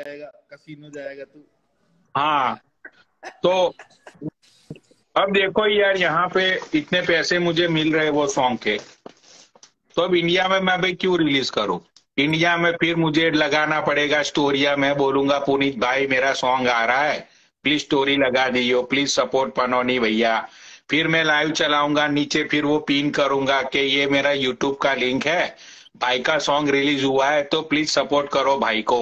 जाएगा, कसीनो जाएगा तू। हाँ, तो अब देखो यार, यहाँ पे इतने पैसे मुझे मिल रहे वो सॉन्ग के, तो अब इंडिया में मैं भाई क्यों रिलीज करूं? इंडिया में फिर मुझे लगाना पड़ेगा स्टोरिया, मैं बोलूंगा पुनीत भाई मेरा सॉन्ग आ रहा है, प्लीज स्टोरी लगा दियो, प्लीज सपोर्ट पनौनी भैया। फिर मैं लाइव चलाऊंगा, नीचे फिर वो पिन करूंगा कि ये मेरा यूट्यूब का लिंक है, भाई का सॉन्ग रिलीज हुआ है तो प्लीज सपोर्ट करो भाई को।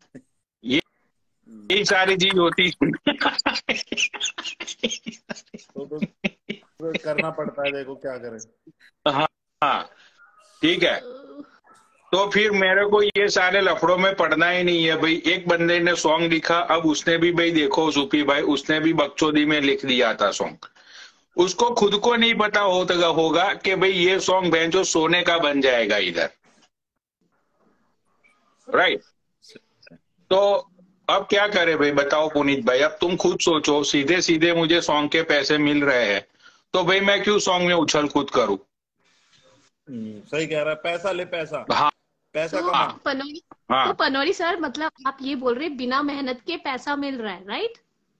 ये सारी चीज होती तो करना पड़ता है, देखो क्या करें। हाँ हाँ, ठीक है। तो फिर मेरे को ये सारे लफड़ों में पड़ना ही नहीं है भाई। एक बंदे ने सॉन्ग लिखा, अब उसने भी भाई देखो सूफी भाई, उसने भी बकचोदी में लिख दिया था सॉन्ग, उसको खुद को नहीं पता होगा कि भाई ये सॉन्ग जो सोने का बन जाएगा इधर, राइट? तो अब क्या करे भाई, बताओ पुनीत भाई, अब तुम खुद सोचो, सीधे सीधे मुझे सॉन्ग के पैसे मिल रहे हैं, तो भाई मैं क्यों सॉन्ग में उछल कूद करूं? सही कह रहा है, पैसा ले पैसा। हाँ, पैसा तो कमा। पनौरी हाँ, तो पनौरी सर, मतलब आप ये बोल रहे बिना मेहनत के पैसा मिल रहा है, राइट?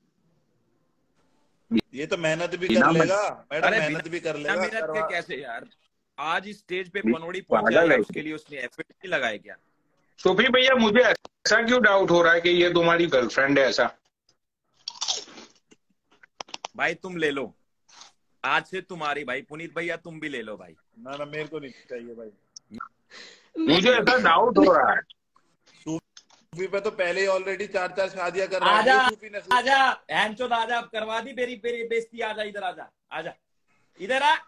ये तो मेहनत भी कर लेगा मैडम, मेहनत भी कर लेगा। मेहनत के कैसे यार, आज इस स्टेज पे पनौड़ी पागल पहुंचा है। उसके लिए उसने एफर्ट नहीं लगाया क्या? सूफी भैया मुझे ऐसा क्यों डाउट हो रहा है कि ये तुम्हारी गर्लफ्रेंड है ऐसा? भाई तुम ले लो, आज से तुम्हारी भाई, पुनीत भैया तुम भी ले लो भाई। ना मेरे को नहीं चाहिए भाई, मुझे ऐसा डाउट हो रहा है। सूफी पे तो पहले ही ऑलरेडी 4 शादियां कर रहा आजा है सूफी ने। आजा हैंचोद, आजा, अब करवा दी मेरी बेइज्जती, आजा इधर, आजा आजा इधर आ।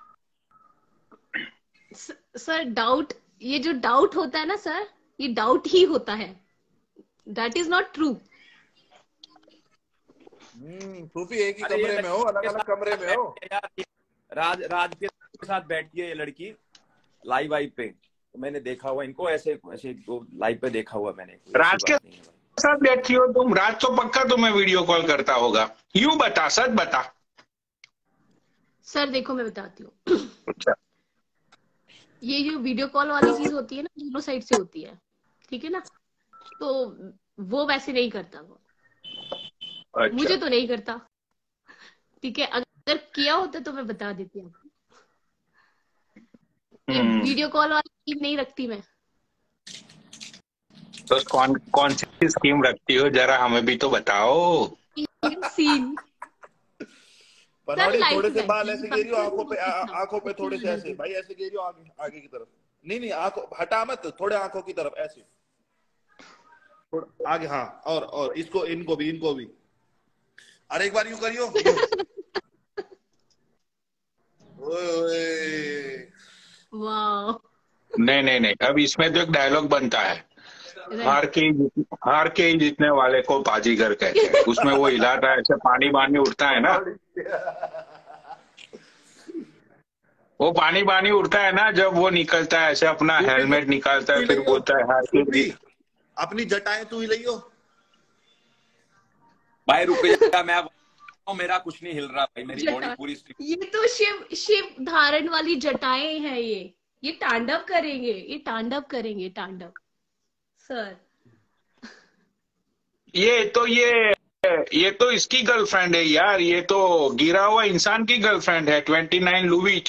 सर डाउट, ये जो डाउट होता है ना सर, ये डाउट ही होता है, दैट इज नॉट ट्रू। सूफी एक ही कमरे में हो, अलग अलग कमरे में हो। राज के साथ बैठती है ये लड़की लाइव पे, तो मैंने देखा हुआ इनको ऐसे ऐसे लाइव पे देखा हुआ मैंने। राज के साथ बैठी हो तुम? राज तो पक्का तुम्हें वीडियो कॉल करता होगा, यूं बता, सच बता। सर देखो मैं बताती हूँ। अच्छा, ये जो वीडियो कॉल वाली चीज होती है ना, दोनों साइड से होती है, ठीक है ना? तो वो वैसे नहीं करता वो। अच्छा। मुझे तो नहीं करता, ठीक है? अगर किया होता तो मैं बता देती हूँ। ये वीडियो कॉल वाली स्कीम नहीं रखती मैं। तो कौन सी स्कीम रखती हो, जरा हमें भी तो बताओ। सीन पनौड़ी थोड़े से बाल ऐसे गिरियो, आंखों पे थोड़े से ऐसे भाई, ऐसे गिरियो आगे की तरफ। नहीं आंखों हटा मत, थोड़े आंखों की तरफ ऐसे, थोड़ा आगे। हाँ, और इसको, इनको भी। अरे एक बार यूं करियो। वाह। नहीं, अब इसमें तो एक डायलॉग बनता है, हार के ही जीतने वाले को बाजीगर कहते हैं। उसमें वो हिलाता है ऐसे, पानी बानी उठता है ना, वो पानी उठता है ना, जब वो निकलता है ऐसे, अपना हेलमेट निकालता है, फिर बोलता है हार के जीत। अपनी जटाएं तू ही लियो भाई, रुक जा, मैं मेरा कुछ नहीं हिल रहा भाई, मेरी बॉडी पूरी। ये तो शिव धारण वाली जटाएं हैं, ये तांडव करेंगे, तांडव सर। ये तो इसकी गर्लफ्रेंड है यार, ये तो गिरा हुआ इंसान की गर्लफ्रेंड है, 29 लुविट।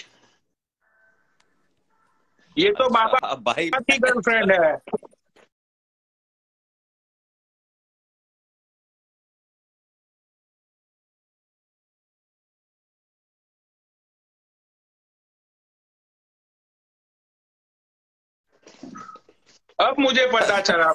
ये तो बाबा भाई की गर्लफ्रेंड है। अब मुझे पता चला।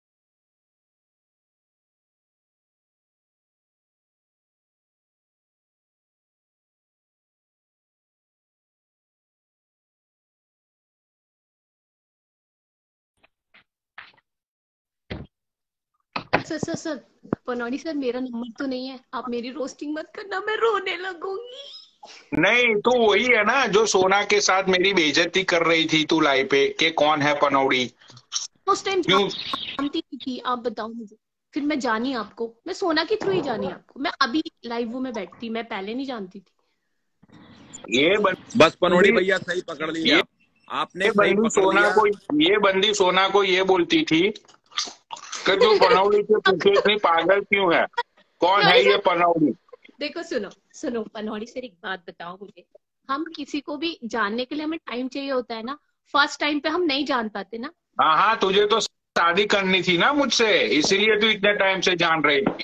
सर पनौड़ी सर, मेरा नंबर तो नहीं है, आप मेरी रोस्टिंग मत करना, मैं रोने लगूंगी। नहीं, तू वही है ना जो सोना के साथ मेरी बेइज्जती कर रही थी तू लाइव पे, कि कौन है पनौड़ी। उस टाइम जानती थी, आप बताओ मुझे। फिर मैं जानी आपको, मैं सोना के थ्रू ही जानी आपको। मैं अभी लाइव में बैठती, मैं पहले नहीं जानती थी। बस पनौड़ी भैया सही पकड़ लिया आपने, ये बंदी सोना को ये बोलती थी कि तू पनौड़ी के पीछे इतनी पागल क्यों है? कौन है ये पनौड़ी? देखो सुनो सुनो, पनौड़ी से एक बात बताओ मुझे, हम किसी को भी जानने के लिए हमें टाइम चाहिए होता है ना, फर्स्ट टाइम पे हम नहीं जान पाते ना। हाँ हाँ, तुझे तो शादी करनी थी ना मुझसे, इसीलिए तू इतने टाइम से जान रही थी।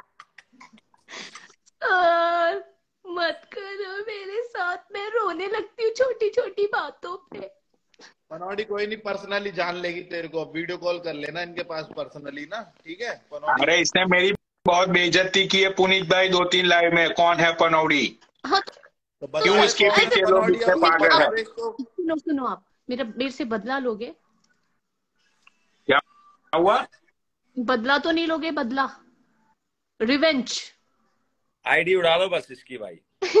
मत करो मेरे साथ, मैं रोने लगती हूँ छोटी छोटी बातों पे। पनौड़ी कोई नहीं, पर्सनली जान लेगी तेरे को, वीडियो कॉल कर लेना इनके पास पर्सनली ना, ठीक है पनौड़ी। अरे इसने मेरी बहुत बेइज्जती की है पुनीत भाई 2-3 लाइव में। कौन है पनौड़ी? हाँ, तो क्यों इसके पीछे लोग इतने पागल है? सुनो सुनो, आप मेरे से बदला लोगे? क्या हुआ? बदला तो नहीं लोगे? बदला, रिवेंज। आईडी उड़ा दो बस इसकी भाई।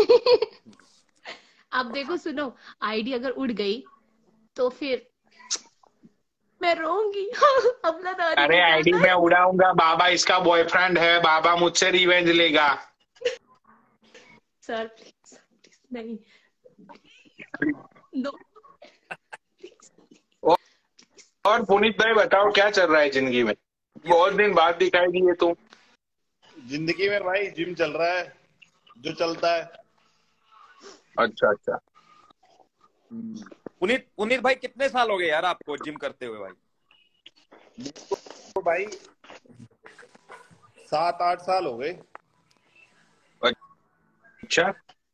अब देखो सुनो, आईडी अगर उड़ गई तो फिर मैं रोऊंगी। अपना दादी। अरे आईडी में उड़ाऊंगा, बाबा इसका बॉयफ्रेंड है, बाबा मुझसे रिवेंज लेगा। सर प्लीज प्लीज नहीं, नो। और पुनीत भाई बताओ क्या चल रहा है जिंदगी में? बहुत दिन बाद दिखाई दिए तुम। जिंदगी में भाई जिम चल रहा है, जो चलता है। अच्छा अच्छा। पुनीत भाई कितने साल हो गए यार आपको जिम करते हुए भाई? तो भाई 7-8 साल हो गए। अच्छा,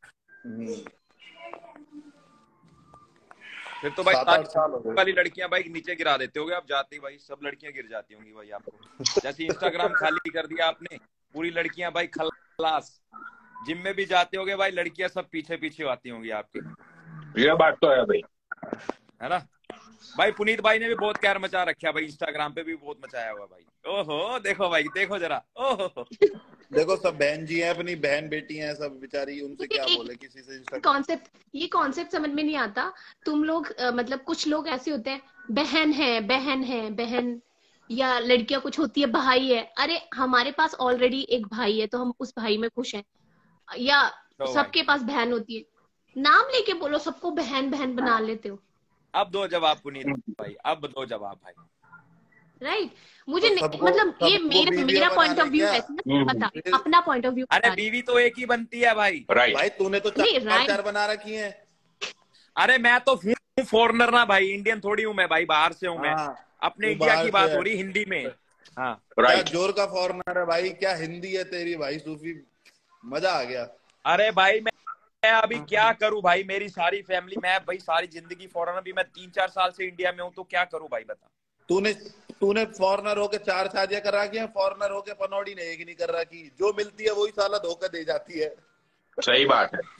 फिर तो भाई 7-8 साल हो गए। वाली लड़कियां भाई नीचे गिरा देते होगे आप जाते ही भाई, सब लड़कियां गिर जाती होंगी भाई आपको। जैसे इंस्टाग्राम खाली कर दिया आपने, पूरी लड़कियां भाई खलास। जिम में भी जाते होगे भाई, लड़कियां सब पीछे पीछे आती होंगी आपके। ये बात तो है भाई, है ना भाई? पुनीत भाई ने भी बहुत कहर मचा रखा भाई, इंस्टाग्राम पे भी बहुत मचाया हुआ भाई। ओहो देखो भाई, देखो जरा, ओहो। देखो सब बहन जी हैं, अपनी बहन बेटी हैं सब बेचारी, उनसे क्या बोले किसी से। कॉन्सेप्ट, ये कॉन्सेप्ट समझ में नहीं आता। तुम लोग मतलब कुछ लोग ऐसे होते हैं, बहन है बहन है बहन, या लड़कियां कुछ होती है भाई है। अरे हमारे पास ऑलरेडी एक भाई है तो हम उस भाई में खुश हैं। या सबके पास बहन होती है, नाम लेके बोलो, सबको बहन बहन बना लेते हो। अब दो जवाब पुनीत भाई, अब दो जवाब भाई। राइट, मुझे तो मतलब ये मेरा पॉइंट ऑफ व्यू है, पता अपना पॉइंट ऑफ व्यू। अरे बीवी तो एक ही बनती है भाई। राइट भाई तूने तो 4 बना रखी है। अरे मैं तो हूँ फॉरनर ना भाई, इंडियन थोड़ी हूँ मैं भाई, बाहर से हूँ मैं। अपने इंडिया की बात हो रही हिंदी में। हाँ क्या जोर का फॉरनर है भाई, क्या हिंदी है तेरी भाई सूफी, मजा आ गया। अरे भाई मैं अभी क्या करूं भाई, मेरी सारी फैमिली, मैं भाई सारी जिंदगी फॉरनर भी, मैं 3-4 साल से इंडिया में हूं, तो क्या करूं भाई बता। तूने फॉरनर होके 4 शादियां कर रखी हैं, फॉरनर होके पनौड़ी ने एक नहीं कर रखी। जो मिलती है वही साला धोखा दे जाती है। सही बात है।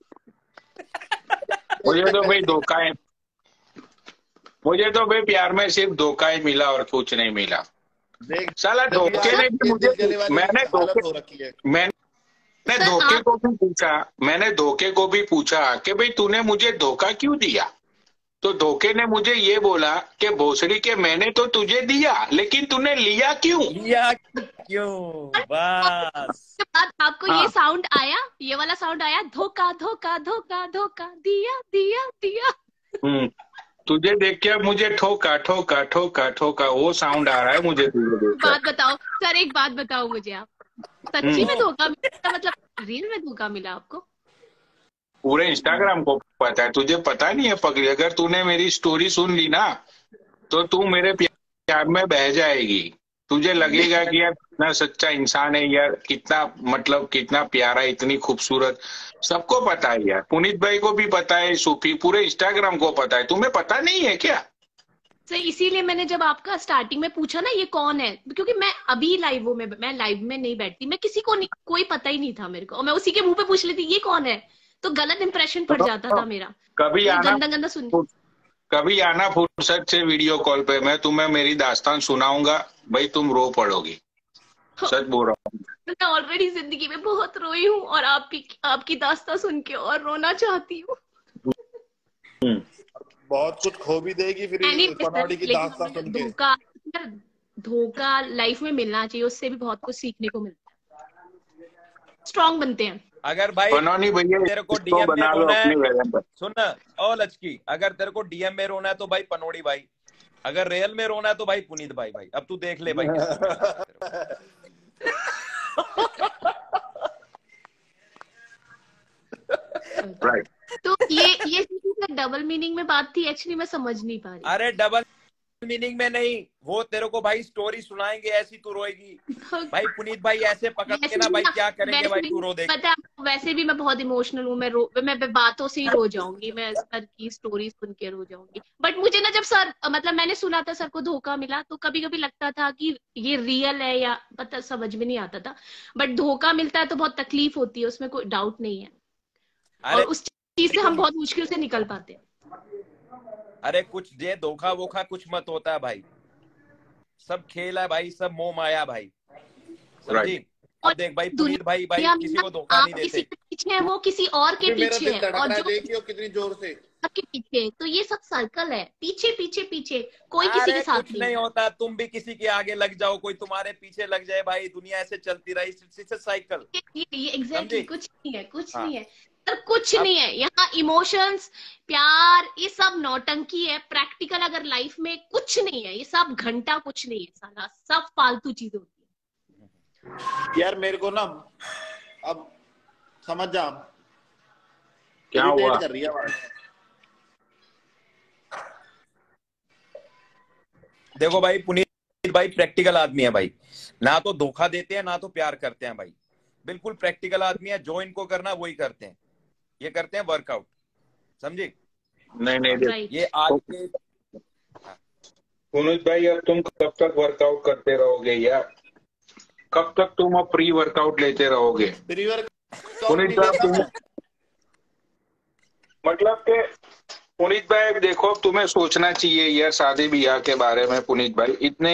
मुझे तो भाई धोखा है, मुझे तो भाई प्यार में सिर्फ धोखा ही मिला और कुछ नहीं मिला। साला धोखे ने भी मुझे, मैंने धोखे को भी पूछा, मैंने धोखे को भी पूछा कि भाई तूने मुझे धोखा क्यों दिया? तो धोखे ने मुझे ये बोला कि भोसड़ी के मैंने तो तुझे दिया, लेकिन तूने लिया क्यों? लिया क्यों? बस आपको ये साउंड आया, ये वाला साउंड आया, धोखा धोखा धोखा धोखा, दिया दिया दिया। तुझे देख के मुझे ठोका ठोका ठोका ठोका, वो साउंड आ रहा है मुझे तुझे देख। बात बताओ सर, एक बात बताओ मुझे, आप सच्ची में धोखा मिला, मतलब रियल में धोखा मिला आपको? पूरे इंस्टाग्राम को पता है, तुझे पता नहीं है पगली? अगर तूने मेरी स्टोरी सुन ली ना तो तू मेरे प्यार में बह जाएगी। तुझे लगेगा कि यार कितना सच्चा इंसान है यार, कितना मतलब कितना प्यारा, इतनी खूबसूरत। सबको पता है यार, पुनीत भाई को भी पता है, सूफी, पूरे इंस्टाग्राम को पता है। तुम्हें पता नहीं है क्या? सर इसीलिए मैंने जब आपका स्टार्टिंग में पूछा ना ये कौन है, क्योंकि मैं अभी लाइव में, मैं लाइव में नहीं बैठती, मैं किसी को नहीं, कोई पता ही नहीं था मेरे को, और मैं उसी के मुंह पे पूछ लेती ये कौन है, तो गलत इंप्रेशन पड़ जाता था मेरा। कभी आना, गंदा गंदा सुन, कभी आना फुर्सत से वीडियो कॉल पे, मैं तुम्हें मेरी दास्तान सुनाऊंगा भाई, तुम रो पड़ोगी। सच बोल रहा हूँ। मैं ऑलरेडी जिंदगी में बहुत रोई हूँ, और आपकी दास्तान सुन के और रोना चाहती हूँ। बहुत कुछ खो भी देगी फिर पनौड़ी की दास्तान सुन के। धोखा लाइफ में मिलना चाहिए, उससे भी बहुत कुछ सीखने को मिलता है, स्ट्रॉन्ग बनते हैं। अगर भाई तेरे को डीएम में रोना है, सुन ओ लचकी, अगर तेरे को डीएम में रोना है तो भाई पनौड़ी भाई, अगर रियल में रोना है तो भाई पुनीत भाई अब तू देख ले भाई किससे रोना है तेरे राइट right. तो ये डबल मीनिंग में बात थी, एक्चुअली मैं समझ नहीं पा रही। अरे डबल मीनिंग में नहीं, वो तेरे को भाई स्टोरी सुनाएंगे ऐसी तू रोएगी भाई। पुनीत भाई ऐसे पकड़ के ना भाई क्या करेंगे भाई, तू रो देगी। पता है वैसे भी मैं बहुत इमोशनल हूँ, मैं बातों से ही रो जाऊंगी, मैं सर की स्टोरी सुन के रो जाऊंगी। बट मुझे ना जब सर मतलब मैंने सुना था सर को धोखा मिला, तो कभी कभी लगता था कि ये रियल है या पता समझ में नहीं आता था। बट धोखा मिलता है तो बहुत तकलीफ होती है, उसमें कोई डाउट नहीं है। और उस चीज से हम बहुत मुश्किल से निकल पाते हैं। अरे कुछ ये धोखा वोखा कुछ मत होता है भाई, सब खेल है भाई, सब मोह माया भाई, समझी। अब देख भाई पुनीत भाई किसी को धोखा नहीं देते। किसी के पीछे है, वो किसी और के पीछे है, और जो देखियो कितनी जोर से के पीछे, तो ये सब सर्कल है, पीछे पीछे पीछे, कोई किसी के साथ कुछ नहीं होता। तुम भी किसी के आगे लग जाओ, कोई तुम्हारे पीछे लग जाए भाई, दुनिया ऐसे चलती रही, साइकिल। ये एग्जैक्टली कुछ नहीं है, कुछ नहीं है सर, कुछ नहीं है यहाँ। इमोशंस, प्यार, ये सब नौटंकी है। प्रैक्टिकल अगर लाइफ में कुछ नहीं है, ये सब घंटा कुछ नहीं है साला, सब फालतू चीजें होती है। यार मेरे को ना अब समझ जा क्या हुआ कर रही है। देखो भाई पुनीत भाई प्रैक्टिकल आदमी है भाई, ना तो धोखा देते हैं ना तो प्यार करते हैं भाई, बिल्कुल प्रैक्टिकल आदमी है। जो इनको करना वही करते हैं, ये करते हैं वर्कआउट, समझे। नहीं ये आज के पुनीत भाई अब तुम कब तक वर्कआउट करते रहोगे यार, कब तक तुम अब प्री वर्कआउट लेते रहोगे पुनीत भाई? तुम मतलब के पुनीत भाई देखो तुम्हें सोचना चाहिए यार शादी ब्याह के बारे में। पुनीत भाई इतने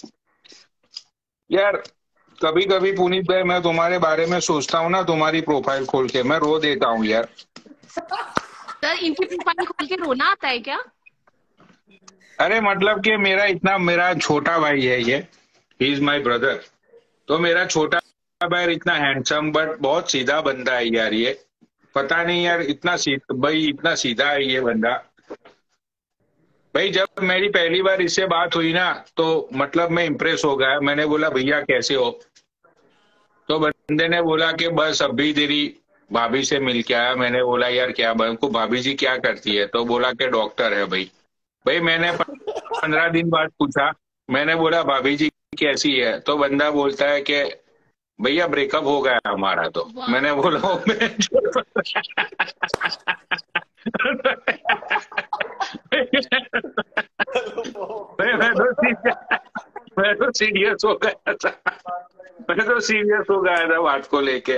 यार कभी कभी पुनीत भाई मैं तुम्हारे बारे में सोचता हूँ ना, तुम्हारी प्रोफाइल खोल के मैं रो देता हूँ यार। सर इनकी प्रोफाइल खोल के रोना आता है क्या? अरे मतलब कि मेरा छोटा भाई है ये, ही इज माई ब्रदर। तो मेरा छोटा भाई इतना हैंडसम बट बहुत सीधा बंदा है यार। ये पता नहीं यार इतना सीधा है ये बंदा भाई। जब मेरी पहली बार इससे बात हुई ना तो मतलब मैं इम्प्रेस हो गया। मैंने बोला भैया कैसे हो, तो बंदे ने बोला कि बस अभी तेरी भाभी से मिल के आया। मैंने बोला यार क्या को भाभी जी क्या करती है, तो बोला कि डॉक्टर है भाई मैंने 15 दिन बाद पूछा, मैंने बोला भाभी जी कैसी है, तो बंदा बोलता है कि भैया ब्रेकअप हो गया हमारा। तो मैंने बोला मैं तो सीरियस हो गया था बात को लेके।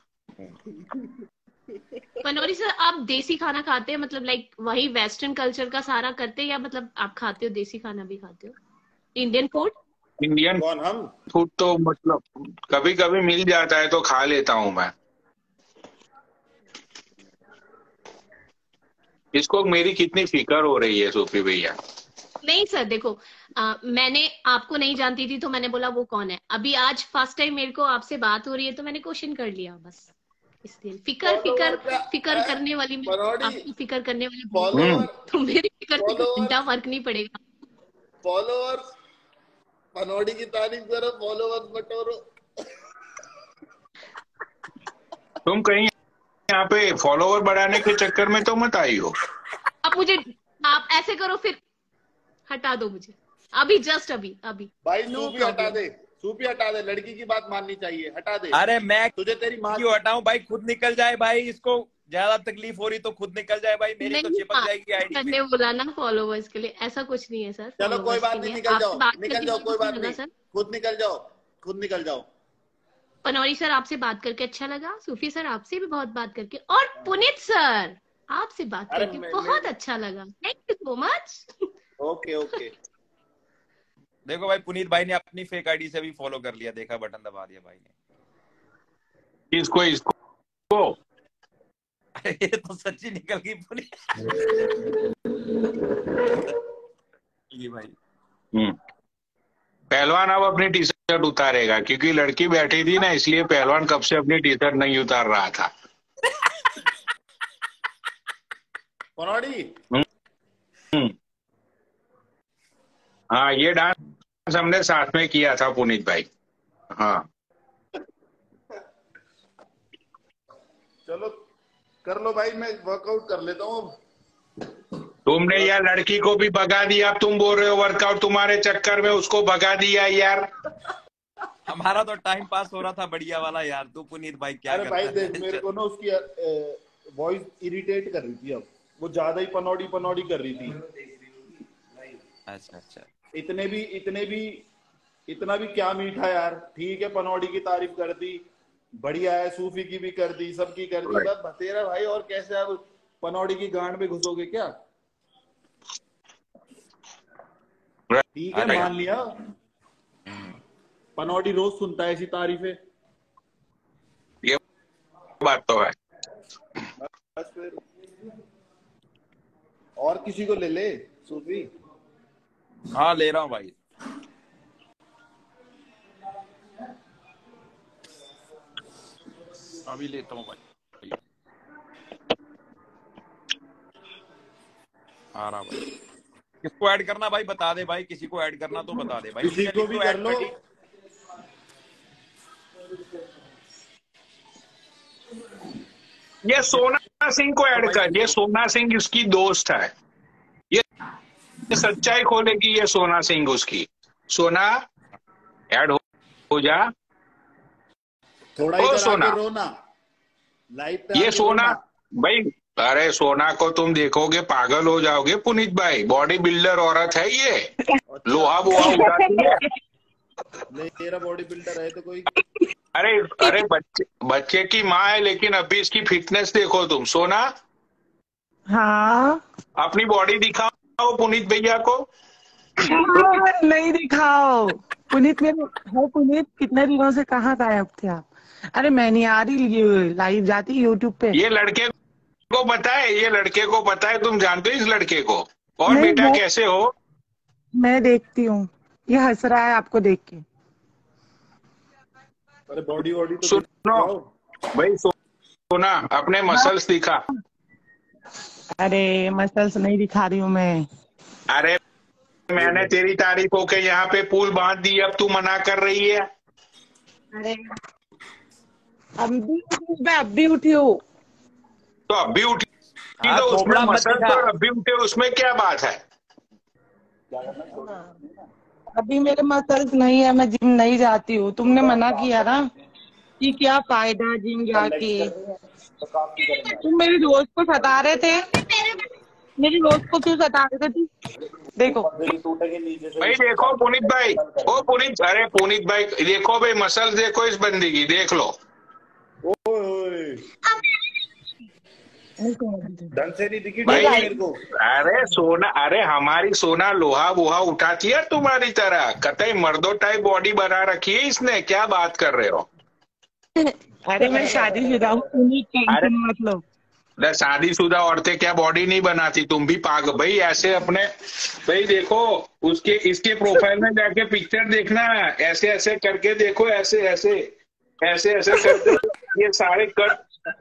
मनोरी सर आप देसी खाना खाते हैं, मतलब लाइक वही वेस्टर्न कल्चर का सारा करते हैं, या मतलब आप खाते हो देसी खाना भी खाते हो? इंडियन फूड फूड तो मतलब कभी कभी मिल जाता है तो खा लेता हूँ मैं। इसको मेरी कितनी फिक्र हो रही है सूफी भैया। नहीं सर देखो मैंने आपको नहीं जानती थी तो मैंने बोला वो कौन है। अभी आज फर्स्ट टाइम मेरे को आपसे बात हो रही है तो मैंने क्वेश्चन कर लिया बस, इसलिए फिकर करने वाली आपकी फिकर करने वाली तो मेरी फिकर से घंटा फर्क नहीं पड़ेगा। फॉलोअर्स पनौड़ी की तारीफ करो, फॉलोअर्स बटोरो। तुम कहीं यहाँ पे फॉलोवर बढ़ाने के चक्कर में तो मत आई हो। अब मुझे आप ऐसे करो फिर हटा दो मुझे अभी, जस्ट अभी भाई सूफी हटा दे, लड़की की बात माननी चाहिए, हटा दे। अरे मैं तुझे तेरी माँ क्यों हटाऊं भाई, खुद निकल जाए भाई। इसको ज्यादा तकलीफ हो रही तो खुद निकल जाए भाई, मेरी तो चिपक जाएगी आईडी। मैंने बोला ना फॉलोवर्स के लिए, ऐसा कुछ नहीं है सर। चलो कोई बात नहीं, निकल जाओ कोई बात नहीं, खुद निकल जाओ। पनौरी सर आपसे बात करके अच्छा लगा, सूफी सर आपसे भी बहुत बात करके, और पुनीत सर आपसे बात करके बहुत अच्छा लगा। Thank you so much. Okay देखो भाई पुनीत भाई ने अपनी फेक आईडी से भी फॉलो कर लिया, देखा बटन दबा दिया भाई ने। इसको ये तो सच्ची निकल गई पुनीत भाई। पहलवान अब अपनी टी शर्ट उतारेगा क्योंकि लड़की बैठी थी ना, इसलिए पहलवान कब से अपनी टी शर्ट नहीं उतार रहा था। हाँ, ये डांस हमने साथ में किया था पुनीत भाई। हाँ चलो कर लो भाई, मैं वर्कआउट कर लेता हूँ अब। तुमने यार लड़की को भी भगा दिया, अब तुम बोल रहे हो वर्कआउट, तुम्हारे चक्कर में उसको भगा दिया यार। हमारा तो टाइम पास हो रहा था बढ़िया वाला यार, तू पुनीत भाई क्या अरे भाई देख, मेरे को ना उसकी वॉइस इरिटेट कर रही थी, अब वो ज्यादा ही पनौड़ी पनौड़ी कर रही थी। अच्छा अच्छा, इतना भी क्या मीठा यार। ठीक है, पनौड़ी की तारीफ कर दी, बढ़िया है, सूफी की भी कर दी, सबकी कर दी, बस बतेरा भाई। और कैसे अब पनौड़ी की गांड में घुसोगे क्या? ठीक है, मान लिया, पनौड़ी रोज सुनता है ऐसी तारीफें। ये बात तो है। बस फिर और किसी को ले ले सूफी। हाँ ले रहा हूँ भाई। अभी लेता हूँ भाई, आ रहा भाई। किसको ऐड करना भाई बता दे भाई, किसी को ऐड करना तो बता दे भाई। किसी को भी कर लो। ये सोना सिंह को ऐड कर, ये सोना सिंह इसकी दोस्त है, ये सच्चाई खोलेगी ये सोना सिंह उसकी। सोना ऐड हो जा। थोड़ा ओ इधर सोना, आके रोना, लाइव पे ये आके सोना रोना। भाई, अरे सोना को तुम देखोगे पागल हो जाओगे पुनीत भाई, बॉडी बिल्डर औरत है ये, लोहा वोहा उठाती है। मेरा बॉडी बिल्डर है तो कोई। अरे अरे बच्चे की माँ है, लेकिन अभी इसकी फिटनेस देखो तुम। सोना हाँ अपनी बॉडी दिखाओ पुनीत भैया को। नहीं दिखाओ पुनीत, मेरे है पुनीत, कितने दिनों से कहाँ गायब थे आप? अरे मैं नहीं आ रही लाइव जाती यूट्यूब पे। ये लड़के को पता है, ये लड़के को पता है, तुम जानते हो इस लड़के को? और बेटा कैसे हो? मैं देखती हूँ, ये हंस रहा है आपको देख के। अरे बॉडी तो सुनो भाई, सोना अपने मसल्स दिखा। अरे मसल्स नहीं दिखा रही हूँ मैं। अरे मैंने तेरी तारीफ होके यहाँ पे पुल बांध दी, अब तू मना कर रही है। अरे अब भी उठी हूँ तो अब भी उठी तो उसमें मसल तो अब भी उठे, उसमें क्या बात है? अभी मेरे मसल्स नहीं है, मैं जिम नहीं जाती हूँ। तुमने मना किया ना कि क्या फायदा जिम जाके। तुम मेरी दोस्त को सता रहे थे, मेरी दोस्त को क्यों सता रहे थे? देखो भाई, देखो पुनीत भाई, ओ पुनीत, अरे पुनीत भाई देखो भाई, मसल्स देखो इस बंदी की, देख लो। ढंग से नहीं दिखी भाई मेरे को। अरे सोना, अरे हमारी सोना लोहा वोहा उठाती है तुम्हारी तरह, कतई मर्दों टाइप बॉडी बना रखी है इसने, क्या बात कर रहे हो? अरे मैं शादीशुदा हूँ, टेंशन मत लो। शादीशुदा औरतें क्या बॉडी नहीं बनाती? तुम भी पागल भाई, ऐसे अपने भाई देखो उसके इसके प्रोफाइल में जाके पिक्चर देखना, ऐसे ऐसे करके देखो, ऐसे ऐसे ऐसे ऐसे करके ये सारे कट,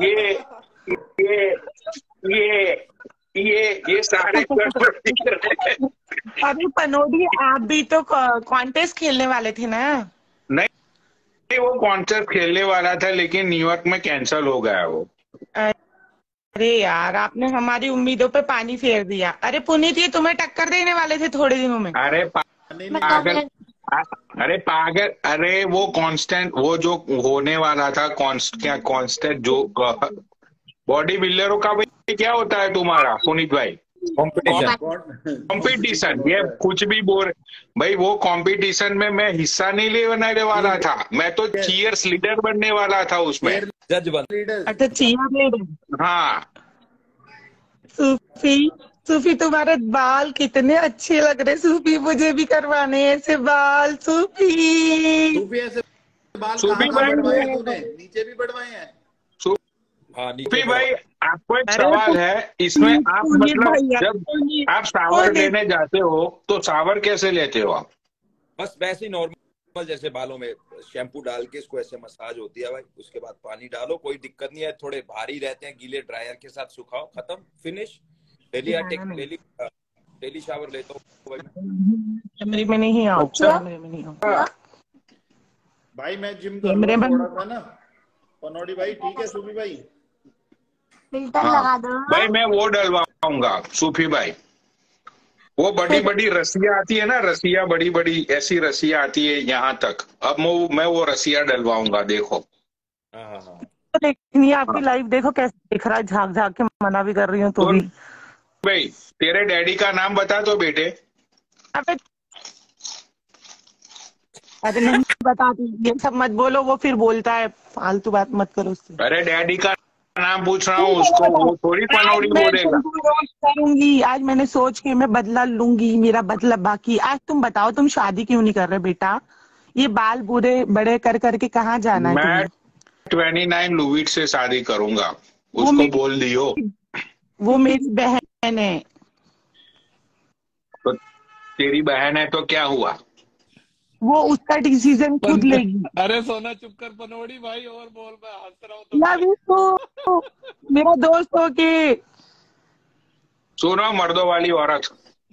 ये सारे कट। अरे पनौड़ी, आप भी तो कॉन्टेस्ट खेलने वाले थे ना? नहीं, वो कॉन्टेस्ट खेलने वाला था, लेकिन न्यूयॉर्क में कैंसिल हो गया वो। अरे यार, आपने हमारी उम्मीदों पे पानी फेर दिया। अरे पुनीत, ये तुम्हें टक्कर देने वाले थे थोड़े दिनों में। अरे पागल, अरे पागल, अरे वो कांस्टेंट, वो जो होने वाला था कांस्टेंट जो बॉडी बिल्डरों का भाई क्या होता है तुम्हारा पुनीत भाई? कंपटीशन। ये कुछ भी बोल भाई, वो कंपटीशन में मैं हिस्सा नहीं लेने वाला था, मैं तो चीयर्स लीडर बनने वाला था उसमें, जज बन। अच्छा, चीयर लीडर। हाँ। सूफी तुम्हारे बाल कितने अच्छे लग रहे। सूफी, मुझे भी करवाने ऐसे बाल। सूफी ऐसे बाल सूफी भाई, नीचे भी बढ़वाए हैं। सूफी भाई, आपको एक सवाल है इसमें, आप मतलब जब आप शावर लेने जाते हो तो शावर कैसे लेते हो आप? बस वैसे ही नॉर्मल, जैसे बालों में शैम्पू डाल के इसको ऐसे मसाज होती है भाई, उसके बाद पानी डालो, कोई दिक्कत नहीं है। थोड़े भारी रहते हैं, गीले ड्रायर के साथ सुखाओ, खत्म, फिनिश। डेली डेली शावर लेता हूँ भाई। कैमरे में नहीं आओ, कैमरे में नहीं आओ भाई। मैं जिम कर रहा हूँ थोड़ा सा ना पनौड़ी भाई। ठीक है सूफी भाई, फिल्टर लगा दो भाई। मैं वो डलवाऊंगा सूफी भाई, वो बड़ी बड़ी रस्सियाँ आती है ना, रस्सियाँ बड़ी बड़ी ऐसी रस्सियाँ आती है यहाँ तक। अब मैं वो रस्सियाँ डलवाऊंगा, देखो। लेकिन ये आपकी लाइफ देखो कैसे दिख रहा है, झाक झाक के मना भी कर रही हूँ तो भी। भाई तेरे डैडी का नाम बता दो बेटे। अबे अरे नहीं बताती, ये सब मत बोलो, वो फिर बोलता है, फालतू बात मत करो उससे। अरे डैडी का नाम पूछ रहा हूँ उसको, वो थोड़ी पनौड़ी बोलेगा। करूंगी आज, मैंने सोच के मैं बदला लूंगी, मेरा बदला बाकी। आज तुम बताओ, तुम शादी क्यों नहीं कर रहे बेटा? ये बाल बुरे बड़े कर करके कहाँ जाना है मैं तुम्हें? 29 लुविट से शादी करूंगा, उसको बोल दियो। वो मेरी बहन है। तो तेरी बहन है तो क्या हुआ? वो उसका डिसीजन खुद लेगी। अरे सोना चुप कर पनौड़ी भाई, और बोल, मैं हंस रहा हूँ लव यू मेरा दोस्त हो के। सुनो मर्दों वाली औरत,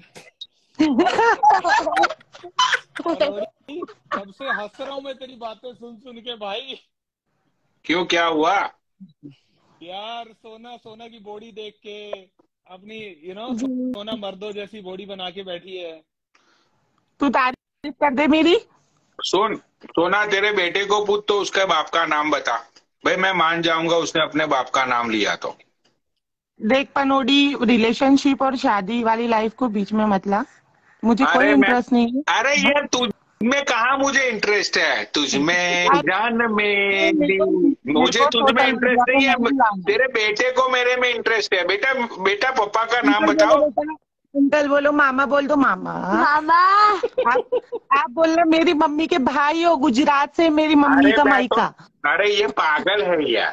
कब से हंस रहा हूँ मैं तेरी बातें सुन सुन के भाई। क्यों, क्या हुआ? यार सोना की बॉडी देख के, अपनी सोना मर्दों जैसी बॉडी बना के बैठी है। तू तारीफ कर दे मेरी। सुन सोना, तेरे बेटे को पूछ तो उसके बाप का नाम बता। भाई मैं मान जाऊंगा उसने अपने बाप का नाम लिया तो। देख पनौडी, रिलेशनशिप और शादी वाली लाइफ को बीच में मत ला, मुझे कोई इंटरेस्ट नहीं है। अरे ये तुझमें कहाँ मुझे इंटरेस्ट है, तुझमें जान में, मुझे तुझमें इंटरेस्ट नहीं है। तेरे बेटे को मेरे में इंटरेस्ट है। बेटा बेटा पापा का नाम बताओ। अंकल बोलो, मामा बोल दो। मामा आप बोलना मेरी मम्मी के भाई हो, गुजरात से मेरी मम्मी का मायका। अरे ये पागल है यार।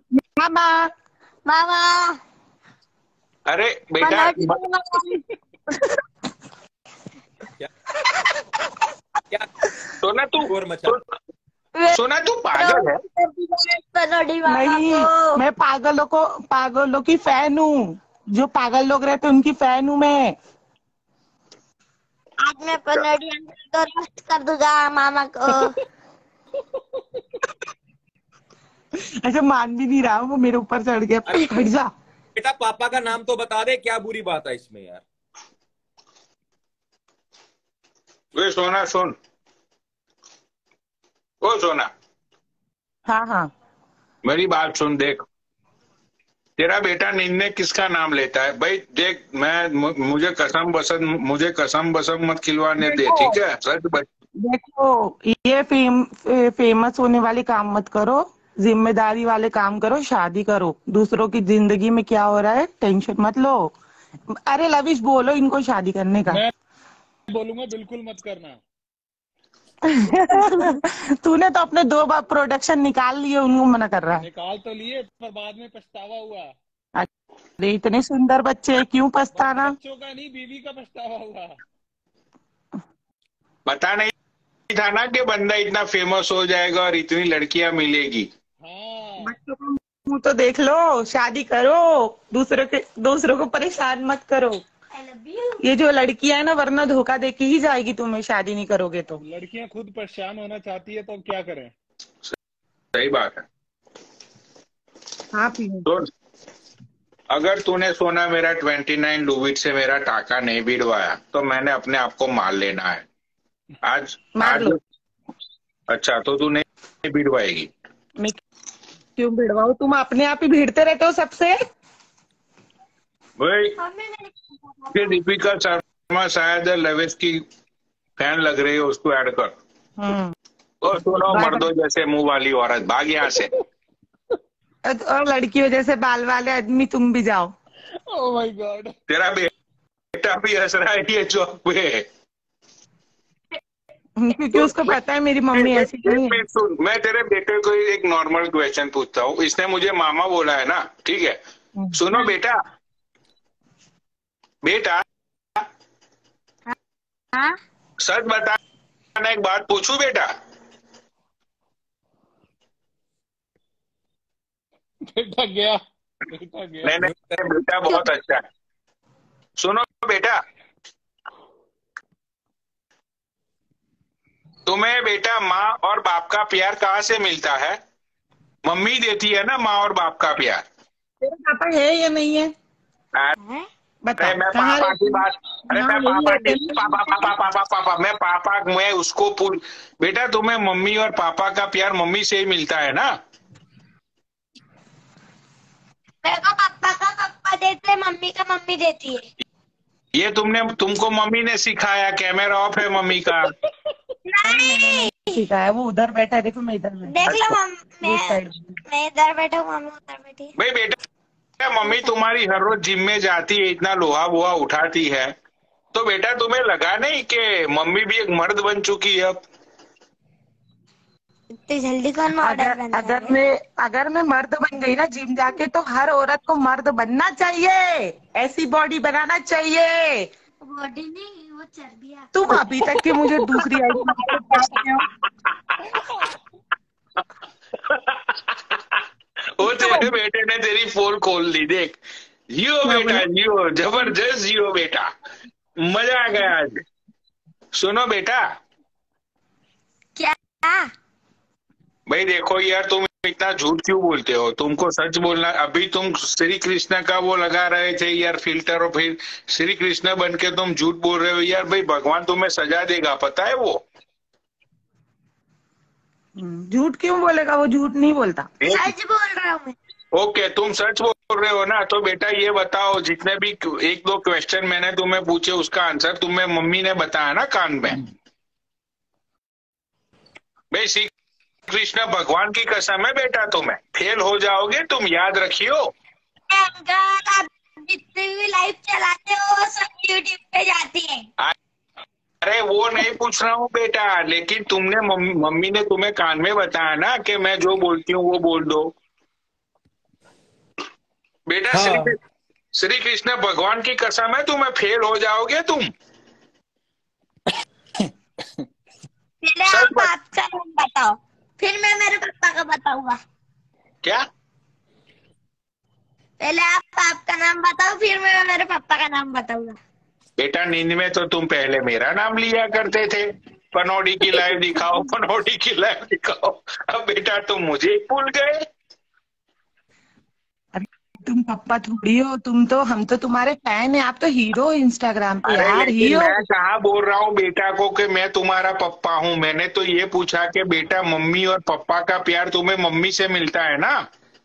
मामा अरे बेटा सोना तू पागल है? नहीं, मैं पागलों की फैन हूँ। जो पागल लोग रहते हैं उनकी फैन हूँ मैं। आज मैं पनौड़ी को रोस्ट कर दूंगा मामा को। ऐसे मान भी नहीं रहा, वो मेरे ऊपर चढ़ गया। हट जा बेटा, पापा का नाम तो बता दे, क्या बुरी बात है इसमें यार? वे सोना सुन, ओ सोना। हाँ मेरी बात सुन, देख तेरा बेटा निन्ने किसका नाम लेता है? भाई देख, मुझे कसम बसम मत खिलवाने दे, ठीक है? सच देखो, ये फेमस होने वाले काम मत करो, जिम्मेदारी वाले काम करो, शादी करो। दूसरों की जिंदगी में क्या हो रहा है टेंशन मत लो। अरे लविश बोलो इनको शादी करने का। मैं बोलूंगा बिल्कुल मत करना। तूने तो अपने 2 बार प्रोडक्शन निकाल लिए, उनको मना कर रहा है। निकाल तो लिए पर बाद में पछतावा हुआ। अरे इतने सुंदर बच्चे, क्यों पछताना? बच्चों का नहीं, बीवी का पछतावा हुआ। पता नहीं था ना कि बंदा इतना फेमस हो जाएगा और इतनी लड़कियां मिलेगी। हाँ। बच्चों का मुंह तो देख लो, शादी करो, दूसरों को परेशान मत करो। ये जो लड़कियां है ना, वरना धोखा दे के ही जाएगी तुम्हें, शादी नहीं करोगे तो। लड़कियां खुद परेशान होना चाहती है तो अब क्या करें? सही बात है। हाँ तो अगर तूने सोना मेरा 29 लुविट से मेरा टाका नहीं भिड़वाया तो मैंने अपने आप को मार लेना है आज। अच्छा, तो तू नहीं भिड़वाएगी? मैं क्यों भिड़वाऊं? तुम अपने आप ही भिड़ते रहते हो सबसे। भाई दीपिका शर्मा शायद लवेश की फैन लग रही है, उसको ऐड कर। तो सुनो मर्दों जैसे मुंह वाली औरत, भाग यहाँ से। और लड़कियों जैसे बाल वाले आदमी तुम भी जाओ। Oh my God. तेरा बेटा भी हंस रहा है ये चौक पे, क्योंकि उसको पता है मेरी मम्मी ऐसी नहीं है। सुन, मैं तेरे बेटे को एक नॉर्मल क्वेश्चन पूछता हूँ। इसने मुझे मामा बोला है ना, ठीक है? सुनो बेटा, हाँ? सच बताना, एक बात पूछूं बेटा? बेटा गया। नहीं, बेटा बहुत अच्छा है। सुनो बेटा, तुम्हें बेटा माँ और बाप का प्यार कहाँ से मिलता है? मम्मी देती है ना माँ और बाप का प्यार। तेरे पापा है या नहीं है? बता। अरे मैं पापा की बात, अरे मैं पापा की पापा पापा पापा पापा मैं पापा मैं उसको पूछ। बेटा तुम्हें मम्मी और पापा का प्यार मम्मी से ही मिलता है ना? मेरे को पापा का पापा देते, मम्मी का मम्मी देती है। ये तुमको मम्मी ने सिखाया? कैमरा ऑफ है मम्मी का। नहीं सिखाया, वो उधर बैठा है, देखो मैं इधर में। देख लो मैं इधर बैठा हूँ, मम्मी उधर बैठी है। भाई बेटा मम्मी तुम्हारी हर रोज जिम में जाती है, इतना लोहा वोहा उठाती है, तो बेटा तुम्हें लगा नहीं कि मम्मी भी एक मर्द बन चुकी है अब? इतनी जल्दी कौन मॉडल बनता है? अगर मैं मर्द बन गई ना जिम जाके, तो हर औरत को मर्द बनना चाहिए, ऐसी बॉडी बनाना चाहिए। बॉडी नहीं, वो चर्बियाँ। तुम अभी तक के मुझे दूसरी वो तेरे बेटे ने तेरी पोल खोल दी, देख। जियो बेटा जियो, जबरदस्त जियो बेटा, मजा आ गया आज। सुनो बेटा। क्या? भाई देखो यार, तुम इतना झूठ क्यों बोलते हो? तुमको सच बोलना। अभी तुम श्री कृष्ण का वो लगा रहे थे यार फिल्टर, और फिर श्री कृष्ण बन के तुम झूठ बोल रहे हो यार। भाई भगवान तुम्हें सजा देगा, पता है वो। झूठ क्यों बोलेगा? वो झूठ नहीं बोलता, सच बोल रहा हूँ मैं। ओके तुम सच बोल रहे हो ना, तो बेटा ये बताओ, जितने भी 1-2 क्वेश्चन मैंने तुम्हें पूछे उसका आंसर तुम्हें मम्मी ने बताया ना कान में? भाई श्री कृष्ण भगवान की कसम है बेटा, तुम्हें फेल हो जाओगे तुम, याद रखियो। आप जितने भी लाइव चलाते हो वो सब यूट्यूब पे जाती है। अरे वो नहीं पूछ रहा हूँ बेटा, लेकिन तुमने मम्मी ने तुम्हें कान में बताया ना कि मैं जो बोलती हूँ वो बोल दो बेटा। हाँ। श्री कृष्ण भगवान की कसम है तुम्हें फेल हो जाओगे तुम। पहले आप आपका नाम बताओ, फिर मैं मेरे पापा का बताऊंगा। क्या? पहले आप आपका नाम बताओ, फिर मैं मेरे पापा का नाम बताऊंगा। बेटा नींद में तो तुम पहले मेरा नाम लिया करते थे, पनौड़ी की लाइव दिखाओ, पनौड़ी की लाइव दिखाओ। अब बेटा तुम मुझे भूल गए। तुम पापा थोड़ी हो, हम तो तुम्हारे फैन है, आप तो हीरो इंस्टाग्राम पे यार, हीरो। मैं कहाँ बोल रहा हूँ बेटा को कि मैं तुम्हारा पप्पा हूँ। मैंने तो ये पूछा कि बेटा मम्मी और पापा का प्यार तुम्हें मम्मी से मिलता है ना?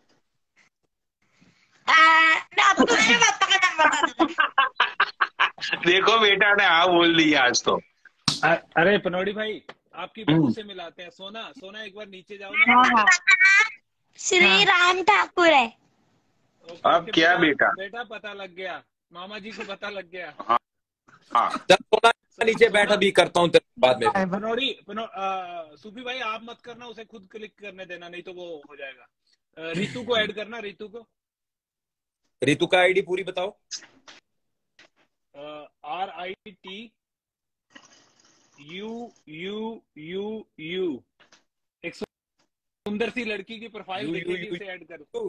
मैं आपको मेरे पापा का नाम बता दूंगा। देखो बेटा ने हाँ बोल दिया आज तो। अरे पनौड़ी भाई, आपकी बहू से मिलाते हैं। सोना सोना एक बार नीचे जाओ ना। श्री राम ठाकुर है। अब क्या बेटा? बेटा पता लग गया, मामा जी को पता लग गया। हाँ नीचे बैठ, अभी करता हूँ बाद में। पनौड़ी सूफी भाई आप मत करना, उसे खुद क्लिक करने देना, नहीं तो वो हो जाएगा। रितु को ऐड करना, रितु को। रितु का आईडी पूरी बताओ। RITUUUU। एक सुंदर सी लड़की की प्रोफाइल दिखेगी, उसे ऐड करो।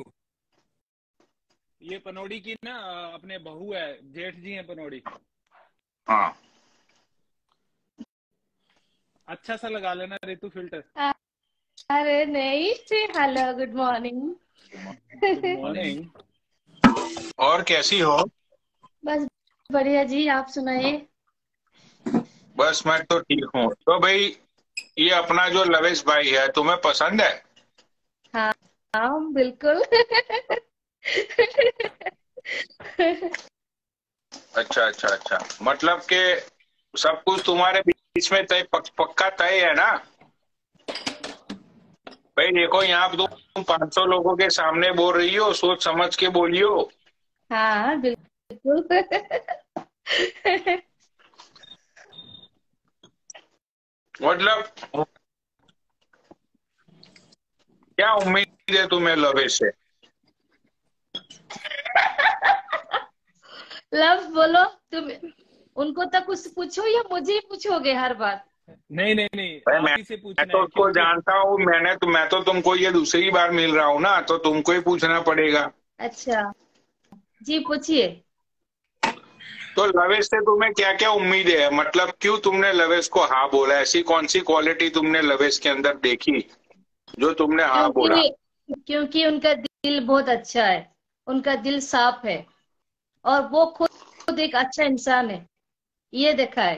ये पनौड़ी की ना अपने बहू है, जेठ जी हैं पनौड़ी। हाँ अच्छा सा लगा लेना रितु फिल्टर। अरे नहीं, hello good morning. Good morning. और कैसी हो? बस बढ़िया जी, आप सुनाइए। बस मैं तो ठीक हूँ। तो भाई ये अपना जो लवेश भाई है तुम्हें पसंद है? हाँ हाँ बिल्कुल। अच्छा, मतलब कि सब कुछ तुम्हारे बीच में तय पक्का तय है ना? भाई देखो यहाँ पे तुम 500 लोगों के सामने बोल रही हो, सोच समझ के बोलियो। हाँ बिल्कुल। मतलब क्या उम्मीद है तुम्हें लवेश से? लव बोलो तुम, उनको तो कुछ पूछो या मुझे ही पूछोगे हर बार? नहीं मैं तो उसको जानता हूँ, मैं तो तुमको ये दूसरी बार मिल रहा हूँ ना, तो तुमको ही पूछना पड़ेगा। अच्छा जी पूछिए। तो लवेश से तुम्हें क्या क्या उम्मीद है, मतलब क्यों तुमने लवेश को हाँ बोला? ऐसी कौन सी क्वालिटी तुमने लवेश के अंदर देखी जो तुमने हाँ बोला? क्योंकि उनका दिल बहुत अच्छा है, उनका दिल साफ है और वो खुद एक अच्छा इंसान है, ये देखा है।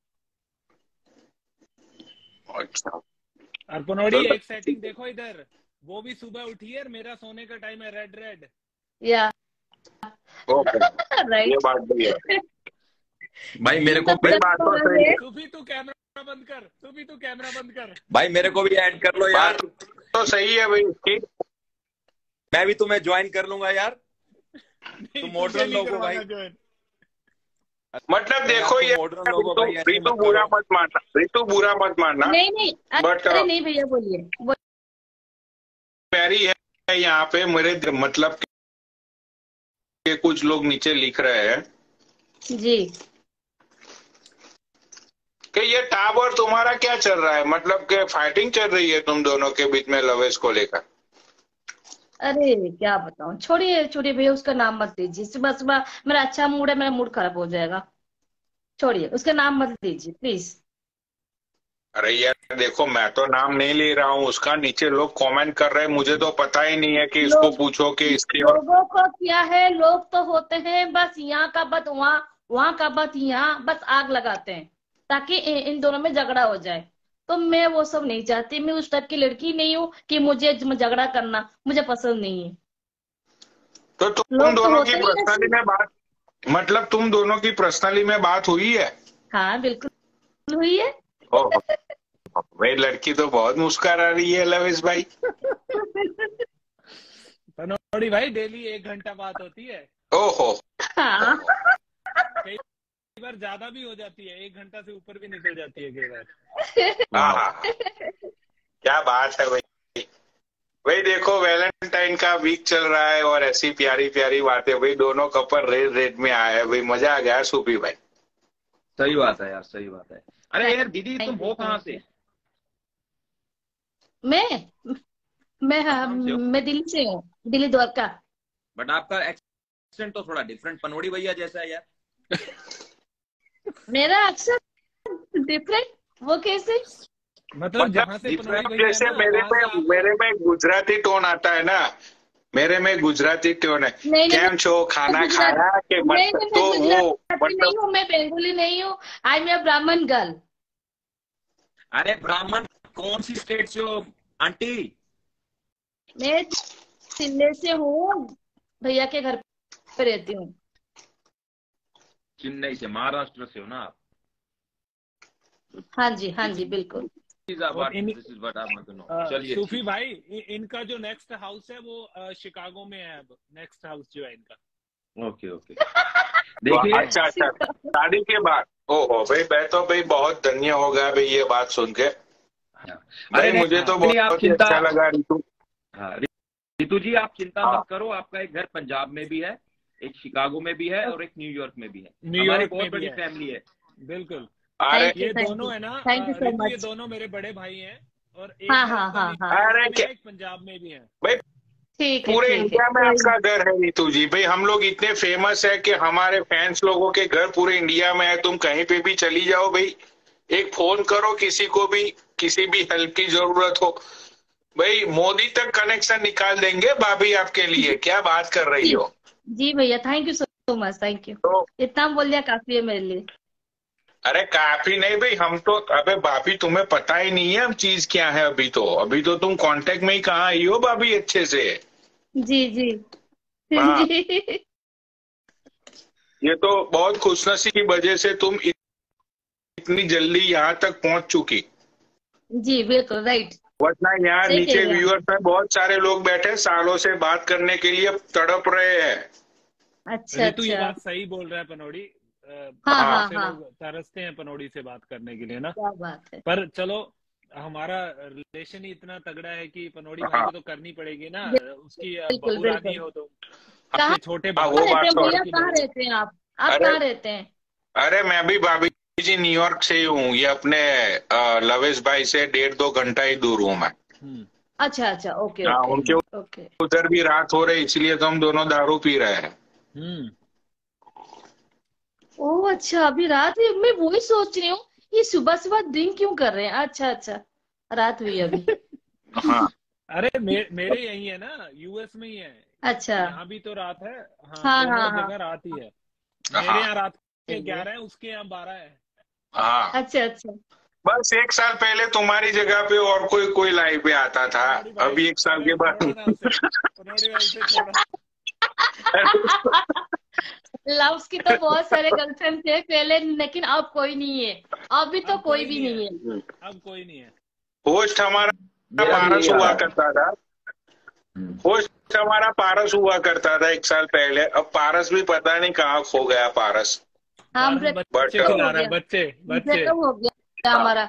अच्छा। और पनौड़ी एक सेटिंग देखो इधर, वो भी सुबह उठी है, मेरा सोने का टाइम है रेड रेड। या राइट, ये बात भी है भाई। मेरे को भाई बात तो सही है। सूफी तू कैमरा बंद कर, सूफी तू कैमरा बंद कर भाई। मेरे को भी ऐड कर लो यार। तो सही है भाई, ठीक। मैं भी तुम्हें ज्वाइन कर लूंगा यार, तुम मॉडर्न लोग हो भाई। मतलब देखो ये ऋतु बुरा मत मानना, ऋतु बुरा मत मानना। नहीं बट अरे नहीं भैया, बोलिए। प्यारी है यहाँ पे मेरे, मतलब के कुछ लोग नीचे लिख रहे हैं जी कि ये टावर तुम्हारा क्या चल रहा है, मतलब कि फाइटिंग चल रही है तुम दोनों के बीच में लवेश को लेकर। अरे क्या बताऊं, छोड़िए छोड़िए भैया, उसका नाम मत लीजिए। सुबह सुबह मेरा अच्छा मूड है, मेरा मूड खराब हो जाएगा। छोड़िए, उसका नाम मत लीजिए प्लीज। अरे यार देखो, मैं तो नाम नहीं ले रहा हूँ उसका, नीचे लोग कमेंट कर रहे हैं, मुझे तो पता ही नहीं है कि इसको पूछो कि इसके। लोगों को क्या है, लोग तो होते हैं बस यहाँ का बत वहाँ, वहाँ का बत यहाँ, बस आग लगाते हैं ताकि इन दोनों में झगड़ा हो जाए। तो मैं वो सब नहीं चाहती, मैं उस टाइप की लड़की नहीं हूँ कि मुझे झगड़ा करना मुझे पसंद नहीं है। तो तुम दोनों की पर्सनली में बात, मतलब तुम दोनों की पर्सनली में बात हुई है? हाँ बिल्कुल हुई है। भाई लड़की तो बहुत मुस्कुरा रही है लवेश भाई। पनौड़ी भाई डेली 1 घंटा बात होती है। ओहो। हाँ। कई बार ज्यादा भी हो जाती है, 1 घंटा से ऊपर भी निकल जाती है कई बार। हाँ क्या बात है भाई। भाई देखो वैलेंटाइन का वीक चल रहा है और ऐसी प्यारी प्यारी बातें, भाई दोनों कपल रेड रेड में आए हैं, भाई मजा आ गया सूफी भाई। सही बात है यार, सही बात है। अरे यार दीदी तुम हो कहाँ से? मैं दिल्ली से हूँ, दिल्ली द्वारका। बट आपका एक्सेंट तो थोड़ा डिफरेंट पनौड़ी भैया जैसा है यार। मेरा एक्सेंट डिफरेंट, वो कैसे? मतलब जहाँ से जैसे मेरे में गुजराती टोन आता है ना, मेरे में गुजराती टोन है। कैम छो, खाना खाया के मतलब, तो वो नहीं हूँ, मैं बेंगोली नहीं हूँ, आई एम ए ब्राह्मण गर्ल। अरे ब्राह्मण कौन सी स्टेट से हो आंटी? मैं चेन्नई से हूँ, भैया के घर पे रहती हूँ। चेन्नई से, महाराष्ट्र से हो ना आप? हाँ जी बिल्कुल। चलिए सूफी भाई, इनका जो नेक्स्ट हाउस है वो शिकागो में है। अब नेक्स्ट हाउस जो है इनका। ओके देखिए। अच्छा शादी के बाद। ओहो भाई, मैं तो भाई बहुत धन्य हो गया भाई ये बात सुन के। अरे मुझे तो बहुत अच्छा लगा ऋतु। हाँ ऋतु जी, आप चिंता मत करो, आपका एक घर पंजाब में भी है, एक शिकागो में भी है और एक न्यूयॉर्क में भी है। हमारी बहुत बड़ी फैमिली है। बिल्कुल। अरे ये दोनों है ना, ये दोनों मेरे बड़े भाई हैं और एक एक पंजाब में भी है भाई। पूरे इंडिया में आपका घर है ऋतु जी। भाई हम लोग इतने फेमस है कि हमारे फैंस लोगों के घर पूरे इंडिया में है। तुम कहीं पे भी चली जाओ भाई, एक फोन करो, किसी को भी किसी भी हेल्प की जरूरत हो, भाई मोदी तक कनेक्शन निकाल देंगे भाभी आपके लिए। क्या बात कर रही हो? जी भैया, thank you so much, thank you. तो इतना बोल दिया काफी है मेरे लिए। अरे काफी नहीं भाई, हम तो, अबे भाभी तुम्हें पता ही नहीं है अब चीज क्या है। अभी तो तुम कांटेक्ट में ही कहाँ आई हो भाभी अच्छे से। जी हाँ। ये तो बहुत खुशनसीब की वजह से तुम इतनी जल्दी यहाँ तक पहुंच चुकी। जी बिल्कुल राइट। वरना यहाँ नीचे व्यूअर्स में बहुत सारे लोग बैठे सालों से बात करने के लिए तड़प रहे हैं। अच्छा तो ये बात सही बोल रहा है पनौड़ी। हाँ। लोग तरसते हैं पनौड़ी से बात करने के लिए ना। क्या बात है। पर चलो हमारा रिलेशन ही इतना तगड़ा है कि पनौड़ी भाई को तो करनी पड़ेगी ना, उसकी बहू रानी हो तो। अपने छोटे कहाँ रहते हैं आप? कहाँ रहते हैं? अरे मैं भी भाभी जी न्यूयॉर्क से ही हूँ। ये अपने लवेश भाई से 1.5-2 घंटा ही दूर हूँ मैं। अच्छा ओके। उनके उधर भी रात हो रही, इसलिए तो हम दोनों दारू पी रहे हैं। ओह अच्छा, अभी रात हुई। मैं वही सोच रही हूँ, ये सुबह सुबह ड्रिंक क्यों कर रहे हैं। अच्छा अच्छा, रात हुई अभी। हाँ अरे मेरे यही है ना, यूएस में ही है। अच्छा। यहाँ भी तो रात है। हाँ, हाँ दोनों हाँ हाँ। जगह रात ही है। मेरे हाँ यहाँ रात के सही है। 11 है, उसके यहाँ 12 है। हाँ। अच्छा अच्छा। बस 1 साल पहले तुम्हारी जगह पे और कोई लाइव पे आता था, पनौड़ी भाई, अभी 1 साल के अरे बाद छोड़ो ना उसे, पनौड़ी भाई उसे छोड़ो। लव्स की तो बहुत सारे गर्लफ्रेंड थे पहले, लेकिन अब कोई नहीं है। अभी तो अब कोई कोई भी नहीं नहीं है, है। अब कोई नहीं है। होस्ट हमारा मेरा भी पारस यही हाल हुआ है। करता था। होस्ट हमारा पारस हुआ करता था 1 साल पहले। अब पारस भी पता नहीं कहाँ खो गया पारस। हाँ, पारस बट बच्चे ब्रेकअप खिला हो रहा है, गया। बच्चे बच्चे। ब्रेकअप हो गया हमारा।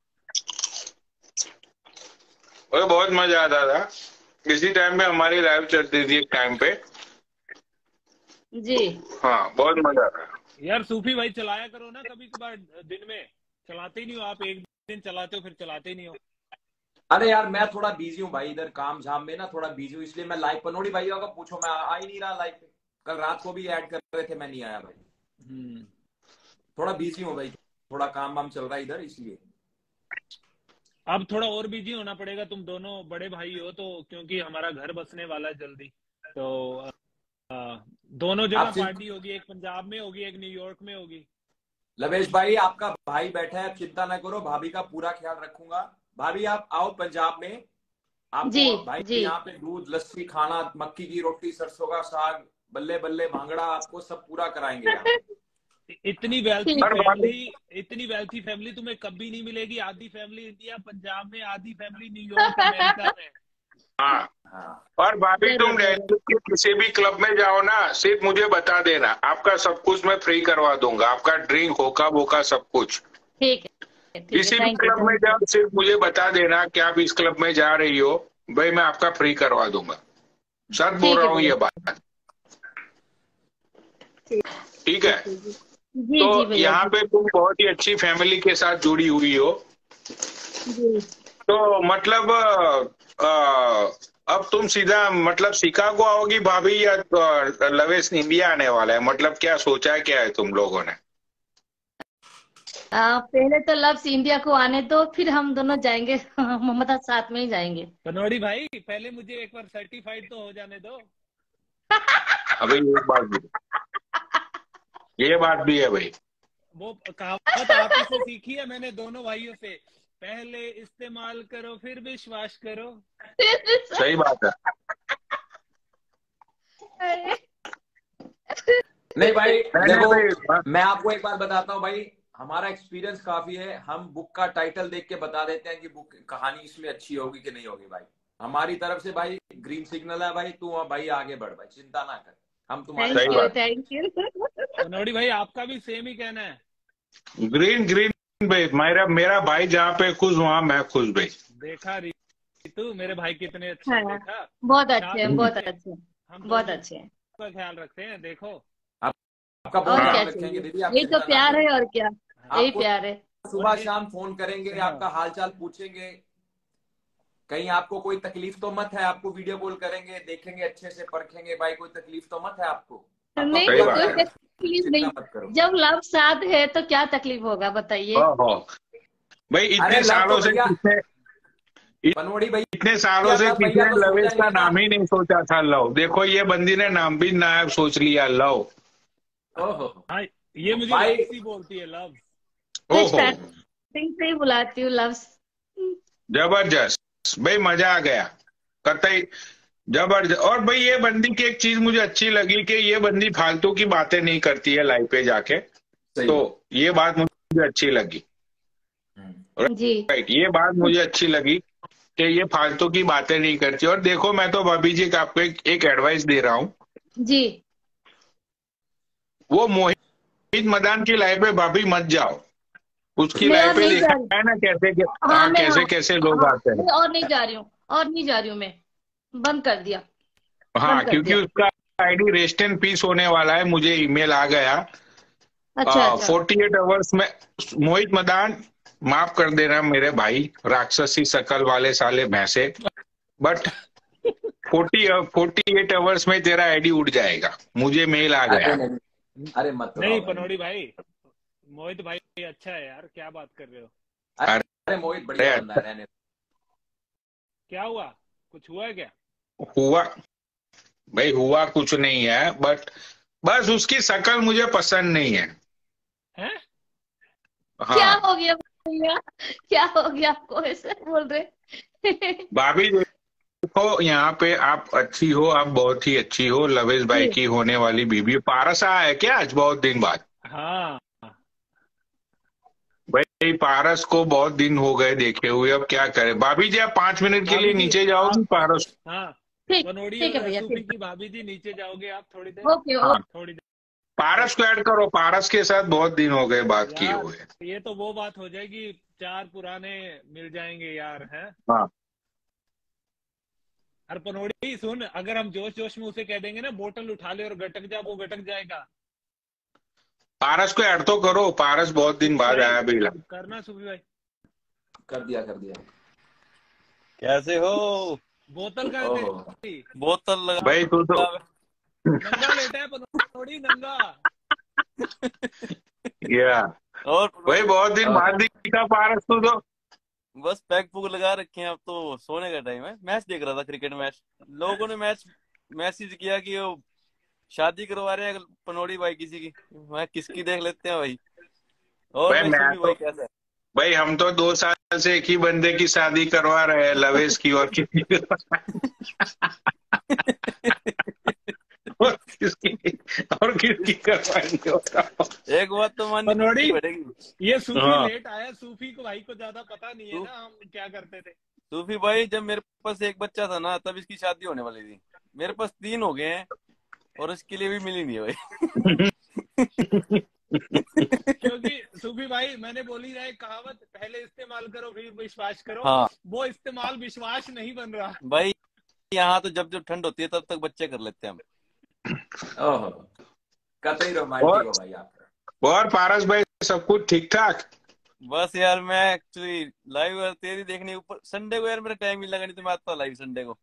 वो बहुत मजा आता था। इसी टाइम पे हमारी लाइव चलती थी एक टाइम पे। जी। हाँ बहुत मजा आता। यार सूफी भाई चलाया करो ना कभी कभार, दिन में चलाते ही नहीं हो आप। एक दिन चलाते हो फिर चलाते ही नहीं हो। अरे यार मैं थोड़ा बिजी हूँ भाई, इधर काम झाम में ना थोड़ा बिजी हूँ, इसलिए मैं लाइव पनौड़ी भाई का पूछो, मैं आ ही नहीं रहा लाइव पे। कल रात को भी ऐड कर रहे थे, मैं नहीं आया भाई। थोड़ा बिजी हूँ भाई, थोड़ा काम वाम चल रहा है इधर, इसलिए। अब थोड़ा और बिजी होना पड़ेगा, तुम दोनों बड़े भाई हो तो, क्योंकि हमारा घर बसने वाला है जल्दी। तो दोनों जगह पार्टी होगी, एक पंजाब में होगी, एक न्यूयॉर्क में होगी। लवेश भाई आपका भाई बैठा है, आप चिंता ना करो, भाभी का पूरा ख्याल रखूंगा। भाभी आप आओ पंजाब में, आपको जी भाई जी। यहाँ पे दूध लस्सी खाना, मक्की की रोटी, सरसों का साग, बल्ले बल्ले भांगड़ा, आपको सब पूरा कराएंगे यहाँ पे। इतनी वेल्थी फैमिली तुम्हें कभी नहीं मिलेगी। आधी फैमिली इंडिया पंजाब में, आधी फैमिली न्यूयॉर्क अमेरिका में। हाँ। और भाभी तुम दिल्ली के किसी भी क्लब में जाओ ना, सिर्फ मुझे बता देना, आपका सब कुछ मैं फ्री करवा दूंगा। आपका ड्रिंक होका वोका सब कुछ। ठीक है। किसी भी क्लब में जाओ, सिर्फ मुझे बता देना कि आप इस क्लब में जा रही हो, भाई मैं आपका फ्री करवा दूंगा। सच बोल रहा हूँ ये बात। ठीक है। जी तो जी भैया। यहाँ पे तुम बहुत ही अच्छी फैमिली के साथ जुड़ी हुई हो। जी। तो मतलब अब तुम सीधा मतलब शिकागो आओगी भाभी, या लवेश इंडिया आने वाला है? मतलब क्या सोचा है, क्या है तुम लोगों ने? पहले तो लव्स इंडिया को आने दो, फिर हम दोनों जाएंगे। मतलब साथ में ही जाएंगे। पनौड़ी भाई पहले मुझे एक बार सर्टिफाइड तो हो जाने दो। अभी ये बात भी है भाई। वो कहावत आप ही से सीखी है मैंने, दोनों भाइयों से। पहले इस्तेमाल करो फिर विश्वास करो। सही बात है। नहीं भाई देखो, भाई, मैं आपको एक बात बताता हूँ भाई, हमारा एक्सपीरियंस काफी है। हम बुक का टाइटल देख के बता देते हैं कि बुक कहानी इसमें अच्छी होगी कि नहीं होगी भाई। हमारी तरफ से भाई ग्रीन सिग्नल है भाई, तू भाई आगे बढ़ भाई, चिंता ना कर, हम तुम्हारे। Thank you. पनौड़ी भाई आपका भी सेम ही कहना है। ग्रीन भाई, मेरा भाई जहाँ पे खुश वहाँ मैं खुश भाई। देखा तू मेरे भाई कितने अच्छे। हाँ, देखा बहुत अच्छे हैं, बहुत अच्छे हैं, हम बहुत अच्छे हैं। का ख्याल रखते हैं। देखो आपका बहुत और क्या ख्याल रखेंगे दीदी, आप यही तो प्यार है, और क्या, यही आपको प्यार है। सुबह शाम फोन करेंगे, आपका हालचाल पूछेंगे, कहीं आपको कोई तकलीफ तो मत है, आपको वीडियो कॉल करेंगे, देखेंगे अच्छे से, परखेंगे भाई, कोई तकलीफ तो मत है आपको? नहीं, कोई तकलीफ नहीं। जब लव साथ है तो क्या तकलीफ होगा बताइए। भाई इतने सालों से पनौड़ी भाई, इतने सालों से किसी ने लवेश का नाम ही नहीं सोचा था लव। देखो ये बंदी ने नाम भी नायब सोच लिया, लव। हाँ, ये मुझे लव बोलती है, लव। स्टार्टिंग से ही बुलाती हूँ लव। जबरदस्त भाई, मजा आ गया कतई, जबरदस्त। और भाई ये बंदी की एक चीज मुझे अच्छी लगी कि ये बंदी फालतू की बातें नहीं करती है लाइव पे जाके, तो ये बात मुझे अच्छी लगी जी। राइट, ये बात मुझे अच्छी लगी कि ये फालतू की बातें नहीं करती। और देखो मैं तो भाभी जी का आपको एक एडवाइस दे रहा हूँ जी। वो मोहित मदान की लाइफ पे भाभी मत जाओ, उसकी लाइफ पे देखा है ना कैसे कैसे लोग आते हैं। और नहीं जा रही हूँ, मैं बंद कर दिया। हाँ, क्योंकि उसका आईडी रेस्ट इन पीस होने वाला है, मुझे ईमेल आ गया। 48 आवर्स में। मोहित मदान माफ कर देना मेरे भाई, राक्षसी शकल वाले साले भैंसे, बट 48 आवर्स में तेरा आईडी उड़ जाएगा, मुझे मेल आ गया। अरे मत नहीं पनौड़ी भाई, मोहित भाई अच्छा है यार, क्या बात कर रहे हो? अरे मोहित बढ़िया बंदा है, रहने। क्या हुआ, कुछ हुआ है क्या? हुआ भाई, हुआ कुछ नहीं है, बट बस उसकी शक्ल मुझे पसंद नहीं है। हैं? क्या हाँ हो गया भैया, क्या हो गया आपको ऐसे बोल रहे? भाभी देखो, यहाँ पे आप अच्छी हो, आप बहुत ही अच्छी हो, लवेश भाई की होने वाली बीबी। पारस आया है क्या आज बहुत दिन बाद? हाँ भाई पारस को बहुत दिन हो गए देखे हुए, अब क्या करे। भाभी जी आप 5 मिनट के लिए नीचे जाओगी पारस? हाँ ठीक पनौड़ी ठीक है और भैया, सूफी ठीक। की भाभी जी नीचे जाओगे आप थोड़ी देर? ओके हाँ थोड़ी देर पारस को ऐड करो, पारस के साथ बहुत दिन हो गए बात किए यार, हुए। ये तो वो बात हो जाएगी, 4 पुराने मिल जाएंगे यार, हैं? हाँ और पनौड़ी सुन, अगर हम जोश जोश में उसे कह देंगे ना बोतल उठा ले और गटक जा, वो गटक जाएगा। पारस को ऐड तो करो, पारस बहुत दिन बाद आया भैया। करना सूफी भाई। कर दिया। कैसे हो? बोतल का बोतल लगा भाई तू तो नंगा लेटा है पनौड़ी, नंगा। या और भाई बहुत दिन बाद दिखा पारस तू तो। बस पैक पुक लगा रखे हैं, अब तो सोने का टाइम है। मैच देख रहा था, क्रिकेट मैच। लोगों ने मैसेज किया कि वो शादी करवा रहे हैं पनौड़ी भाई किसी की। मैं किसकी देख लेते हैं भाई। और भाई मैं भाई कैसा है? भाई हम तो 2 साल से एक ही बंदे की शादी करवा रहे हैं, लवेश की, और किसी और किसकी करवाएंगे बताओ। एक बात तो माननी पनौड़ी, पड़ेगी, ये सूफी हाँ। लेट आया, सूफी को भाई को ज्यादा पता नहीं है ना हम क्या करते थे। सूफी भाई जब मेरे पास एक बच्चा था ना, तब इसकी शादी होने वाली थी। मेरे पास 3 हो गए हैं और इसके लिए भी मिली नहीं है भाई। क्योंकि सूफी भाई मैंने बोली ना एक कहावत, पहले इस्तेमाल करो फिर विश्वास करो। हाँ वो इस्तेमाल विश्वास नहीं बन रहा भाई, यहाँ तो जब जब ठंड होती है तब तक बच्चे कर लेते हैं हम। ओहो, कतई रोमांटिक हो भाई आप। और पारस भाई सब कुछ ठीक ठाक? बस यार मैं एक्चुअली लाइव तेरी देखने ऊपर संडे को यार मेरा टाइम ही लगा, नहीं तो मैं आता लाइव संडे को।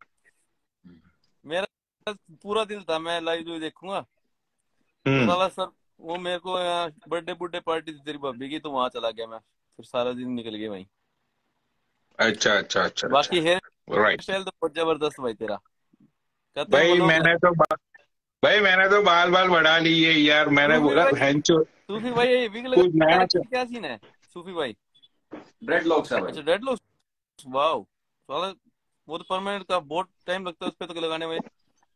मेरा पूरा दिल था मैं लाइव देखूंगा, तो साला सर वो मेरे को बर्थडे पार्टी थी तेरी भाभी की, तो वहां चला गया मैं, फिर सारा दिन निकल गया वहीं। अच्छा बाकी हेयर राइट स्टाइल तो बहुत जबरदस्त भाई तेरा। भाई मैंने तो बाल बढ़ा लिए यार। मैंने बोला भैंचो सूफी भाई विग कुछ नया लगा क्या सीन है सूफी भाई? ड्रेडलॉक्स है भाई। अच्छा ड्रेडलॉक्स, वाओ साला वो तो परमानेंट का बहुत टाइम लगता है उस पे तो लगाने में।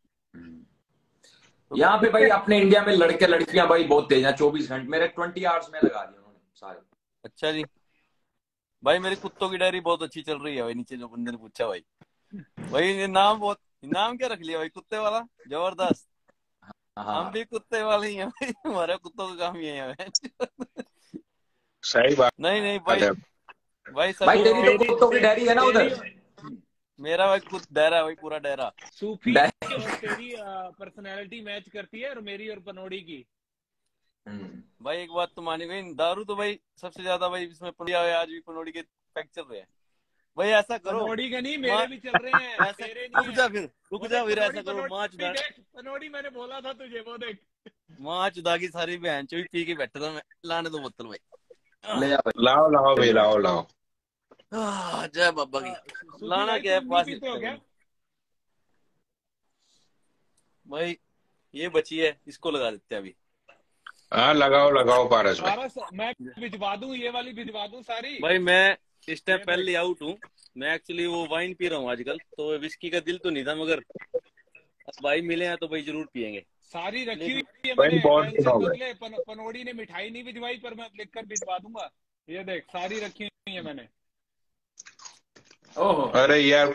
यहाँ पे भाई अपने इंडिया में लड़के लड़कियां भाई बहुत तेज हैं। 24 घंटे मेरे 20 आवर्स में लगा दिए उन्होंने सारे। अच्छा जी भाई, मेरे कुत्तों की डायरी बहुत अच्छी चल रही है भाई। नीचे जो बंदे ने पूछा भाई ये नाम क्या रख लिया भाई? कुत्ते वाला, जबरदस्त। हम भी कुत्ते वाले ही हैं भाई, हमारे कुत्तों का काम ये है। सही बात। नहीं भाई भाई तेरी तो कुत्तों की डायरी है ना उधर। मेरा भाई खुद डेरा भाई, पूरा डेरा। सूफी और तेरी पर्सनालिटी मैच करती है, और मेरी और पनौड़ी की। भाई एक बात तो मानी भाई, दारू तो भाई सबसे ज्यादा भाई इसमें आज भी पनौड़ी के पैक चल रहे हैं भाई। ऐसा करो, पनौड़ी के नहीं मेरे भी चल रहे हैं। ऐसा रुक जा फिर ऐसा करो, पनौड़ी मैंने बोला था तुझे, वो देख माँ चुदा की सारी बहन चो पी के बैठा था मैं। लाने दो बोतल भाई, लाओ भाई लाओ। जय बाबा की। लाना क्या है पास भाई? ये बची है, इसको लगा देते हैं अभी। हाँ लगाओ पारस भाई। मैं भिजवा दूं, ये वाली भिजवा दूं सारी भाई। मैं इस टाइम पहले आउट हूँ, मैं एक्चुअली वो वाइन पी रहा हूँ आजकल, तो विस्की का दिल तो नहीं था, मगर भाई मिले हैं तो भाई जरूर पियेंगे। सारी रखी हुई है मैंने। बदले पनौड़ी ने मिठाई नहीं भिजवाई, पर मैं लिखकर भिजवा दूंगा। ये देख सारी रखी हुई है मैंने। अरे यार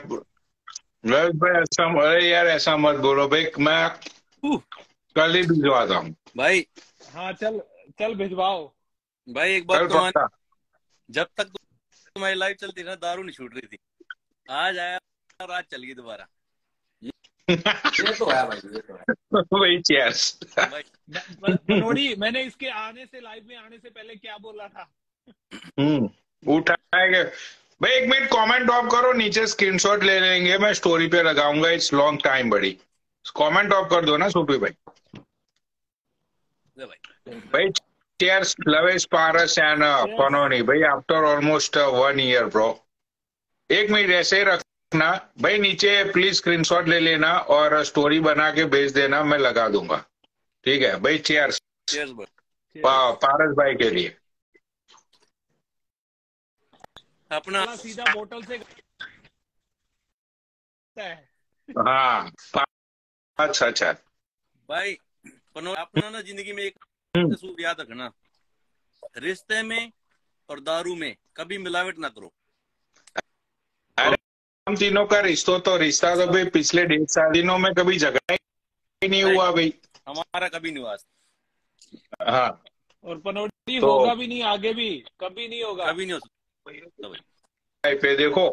ऐसा मत बोलो भाई, मैं कल ही भिजवाता हूँ भाई। हाँ चल भिजवाओ भाई। एक बात तो जब तक तुम्हारी लाइफ चलती ना दारू नहीं छूट रही थी। आज आया और आज चल गई दोबारा। ये तो है भाई, ये तो है भाई। चीयर्स पनौड़ी, मैंने इसके लाइव में आने से पहले क्या बोला था? उठाएंगे भाई। 1 मिनट कमेंट ड्रॉप करो, नीचे स्क्रीनशॉट ले लेंगे, मैं स्टोरी पे लगाऊंगा। इट्स लॉन्ग टाइम बड़ी। कमेंट ड्रॉप कर दो ना सूफी भाई। ले भाई भाई cheers, Lavesh, Paras and Panoni. भाई आफ्टर ऑलमोस्ट 1 year ब्रो। एक मिनट ऐसे ही रखना भाई, नीचे प्लीज स्क्रीनशॉट ले लेना और स्टोरी बना के भेज देना, मैं लगा दूंगा। ठीक है भाई, चेयर्स चीयर्स भाई, पारस भाई के लिए। अपना सीधा बोतल से हाँ अच्छा अच्छा भाई पनोड़ी, अपना ना जिंदगी में एक सूत्र याद रखना, रिश्ते में और दारू में कभी मिलावट ना करो। अरे हम तीनों का रिश्ता तो भाई पिछले 1.5 साल दिनों में कभी झगड़ा ही नहीं हुआ भाई, हमारा कभी नहीं हुआ। हाँ और पनोड़ी तो, होगा भी नहीं, आगे भी कभी नहीं होगा, कभी नहीं हो सकता भाई। पे देखो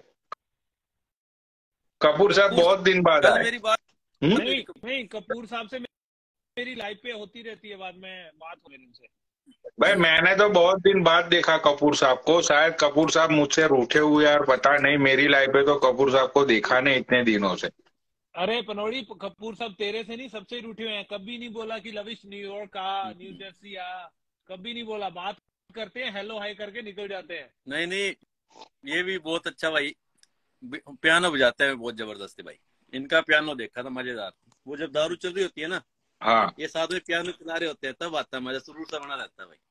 कपूर साहब बहुत दिन बाद आए। मेरी बात नहीं, कपूर साहब से मेरी लाइफ पे होती रहती है बाद में बात हो मेरी उनसे। भाई मैंने तो बहुत दिन बाद देखा कपूर साहब को, शायद कपूर साहब मुझसे रूठे हुए यार, पता नहीं, मेरी लाइफ पे तो कपूर साहब को देखा नहीं इतने दिनों से। अरे पनोड़ी, कपूर साहब तेरे से नहीं सबसे रूठे हुए हैं। कभी नहीं बोला कि लविश न्यूयॉर्क आ, न्यू जर्सी आ, कभी नहीं बोला। बात करते हैं, हेलो हाई करके निकल जाते हैं। नहीं, ये भी बहुत अच्छा भाई, पियानो बजाते हैं बहुत जबरदस्ती भाई। इनका पियानो देखा था मजेदार, वो जब दारू चल रही होती है ना, हाँ ये साथ में पियानो चला रहे होते हैं, तब आता है मजा, सुरूर सा बना रहता है भाई।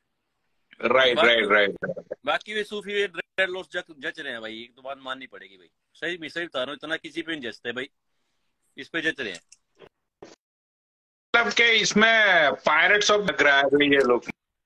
राइट। बाकी वे सूफी वे रेड लॉस जच रहे हैं भाई, एक तो बात माननी पड़ेगी भाई। सही बता रहा हूँ, इतना किसी पे नहीं जचते भाई, इस पे जच रहे हैं। मतलब के इसमें पायरेट्स ऑफ लग रहा है ये लोग,